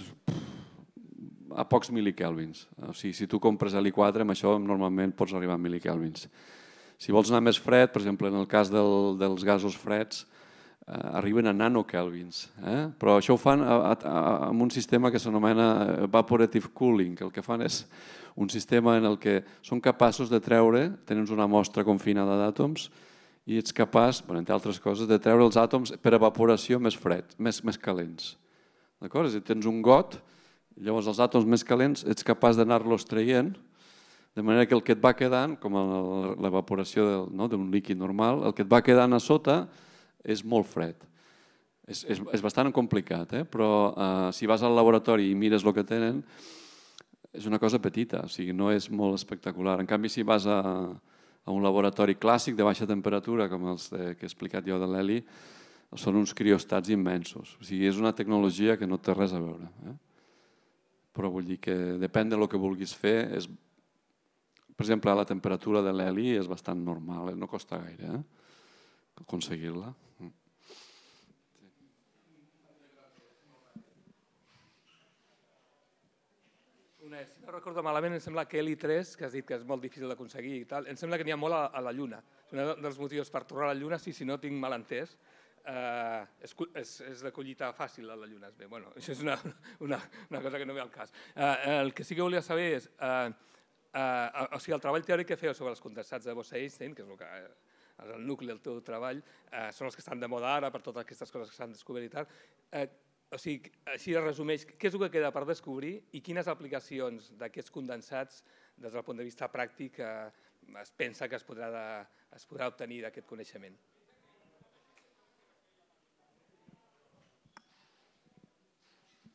pocs mil·likelvins. O sigui, si tu compres heli quatre, amb això normalment pots arribar a mil·likelvins. Si vols anar més fred, per exemple, en el cas dels gasos freds, arriben a nanokelvins. Però això ho fan amb un sistema que s'anomena evaporative cooling, que el que fan és un sistema en el que són capaços de treure, tens una mostra confinada d'àtoms, i ets capaç, entre altres coses, de treure els àtoms per evaporació més freds, més calents. D'acord? És a dir, tens un got, llavors els àtoms més calents ets capaç d'anar-los traient, de manera que el que et va quedant, com l'evaporació d'un líquid normal, el que et va quedant a sota és molt fred. És bastant complicat, però si vas al laboratori i mires el que tenen, és una cosa petita, o sigui, no és molt espectacular. En canvi, si vas a un laboratori clàssic de baixa temperatura, com els que he explicat jo de l'heli, són uns criostats immensos. O sigui, és una tecnologia que no té res a veure. Però vull dir que depèn del que vulguis fer. Per exemple, la temperatura de l'heli és bastant normal, no costa gaire aconseguir-la. Si no recordo malament, em sembla que heli tres, que has dit que és molt difícil d'aconseguir i tal, em sembla que n'hi ha molt a la Lluna. Un dels motius per tornar a la Lluna, si no tinc mal entès, és de collita fàcil a la Lluna. Bé, això és una cosa que no ve al cas. El que sí que volia saber és, o sigui, el treball teòric que feu sobre els condensats de Bose-Einstein, que és el que és el nucli del teu treball, són els que estan de moda ara per totes aquestes coses que s'han descobert i tal. O sigui, així es resumeix, què és el que queda per descobrir i quines aplicacions d'aquests condensats des del punt de vista pràctic es pensa que es podrà obtenir d'aquest coneixement?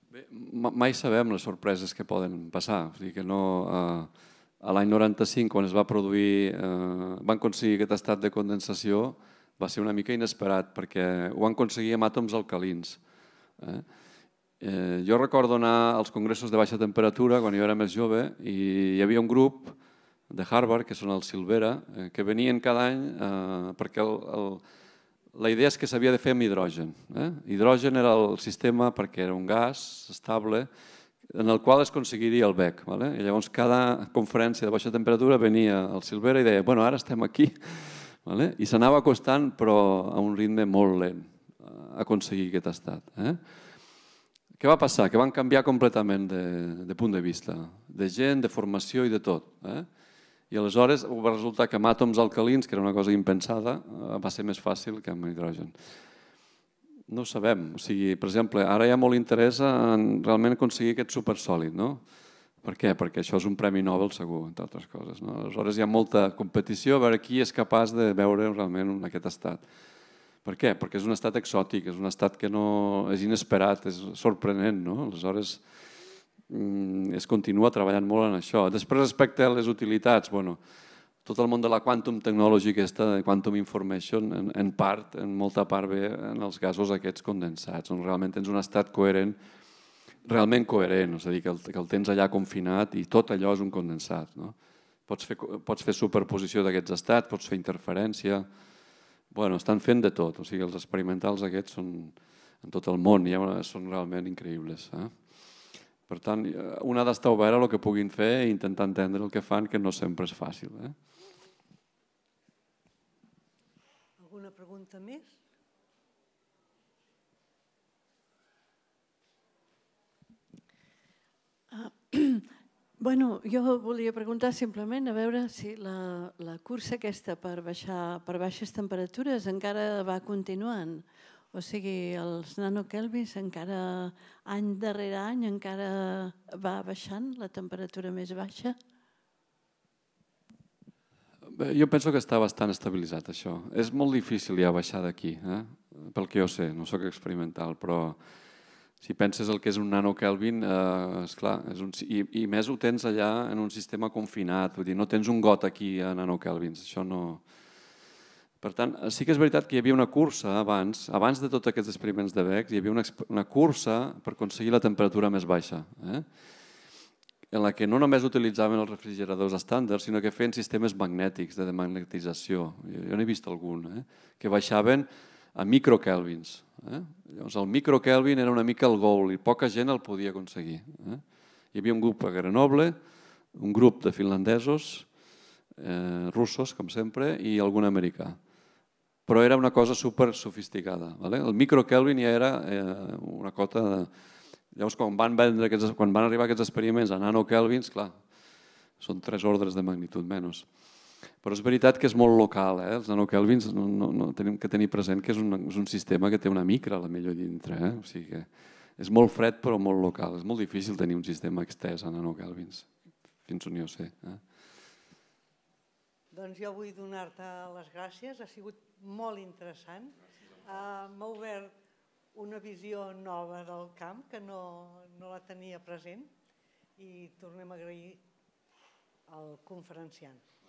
Bé, mai sabem les sorpreses que poden passar. O sigui que no, eh, a l'any noranta-cinc, quan es va produir, eh, van aconseguir aquest estat de condensació, va ser una mica inesperat, perquè ho van aconseguir amb àtoms alcalins. Eh? Eh, jo recordo anar als congressos de baixa temperatura quan jo era més jove i hi havia un grup de Harvard, que són els Silvera, eh, que venien cada any eh, perquè el, el, la idea és que s'havia de fer amb hidrogen. Eh? Hidrogen era el sistema perquè era un gas estable en el qual es aconseguiria el B E C. Vale? I llavors cada conferència de baixa temperatura venia el Silvera i deia bueno, ara estem aquí. Vale? I s'anava acostant però a un ritme molt lent a aconseguir aquest estat. Eh? Què va passar? Que van canviar completament de, de punt de vista, de gent, de formació i de tot. Eh? I aleshores va resultar que amb àtoms alcalins, que era una cosa impensada, va ser més fàcil que amb hidrogen. No ho sabem. O sigui, per exemple, ara hi ha molt interès en realment aconseguir aquest supersòlid. No? Per què? Perquè això és un premi Nobel segur, entre altres coses. No? Aleshores hi ha molta competició a veure qui és capaç de veure realment aquest estat. Per què? Perquè és un estat exòtic, és un estat que no és inesperat, és sorprenent. No? Aleshores es continua treballant molt en això. Després, respecte a les utilitats, bueno, tot el món de la quantum technology, aquesta de quantum information, en, en part, en molta part ve en els gasos aquests condensats, on realment tens un estat coherent, realment coherent, és a dir, que el, que el tens allà confinat i tot allò és un condensat. No? Pots fer, pots fer superposició d'aquests estats, pots fer interferència, bueno, estan fent de tot, o sigui, els experimentals aquests són en tot el món, ja són realment increïbles. Eh? Per tant, una ha d'estar obert a el que puguin fer i intentar entendre el que fan, que no sempre és fàcil. Eh? Alguna pregunta més? Uh, bueno, jo volia preguntar simplement a veure si la, la cursa aquesta per, baixar, per baixes temperatures encara va continuant. O sigui, els nanokelvins encara any darrere any encara va baixant la temperatura més baixa? Bé, jo penso que està bastant estabilitzat això. És molt difícil ja baixar d'aquí, eh? Pel que jo sé, no soc experimental, però si penses el que és un nanokelvin, eh, esclar, és un, i, i més ho tens allà en un sistema confinat, vull dir, no tens un got aquí a nanokelvins, això no... Per tant, sí que és veritat que hi havia una cursa abans, abans de tots aquests experiments de B E C, hi havia una, una cursa per aconseguir la temperatura més baixa, eh? en la que no només utilitzaven els refrigeradors estàndards, sinó que feien sistemes magnètics de magnetització. Jo, jo n'he vist algun, eh? que baixaven a microkelvins. Eh? Llavors, el microkelvin era una mica el goal i poca gent el podia aconseguir. Eh? Hi havia un grup a Grenoble, un grup de finlandesos, eh, russos, com sempre, i algun americà. Però era una cosa super sofisticada. Vale? El microkelvin ja era eh, una cota de... Llavors, quan van, vendre aquests, quan van arribar aquests experiments a nanokelvins, clar, són tres ordres de magnitud menys. Però és veritat que és molt local, eh? Els nanokelvins no, no, no tenim que tenir present que és un, és un sistema que té una micra, a la millor dintre. Eh? O sigui que és molt fred però molt local. És molt difícil tenir un sistema extès a nanokelvins, fins on jo sé. Eh? Doncs jo vull donar-te les gràcies, ha sigut molt interessant. Uh, M'ha obert una visió nova del camp que no, no la tenia present i tornem a agrair al conferenciant.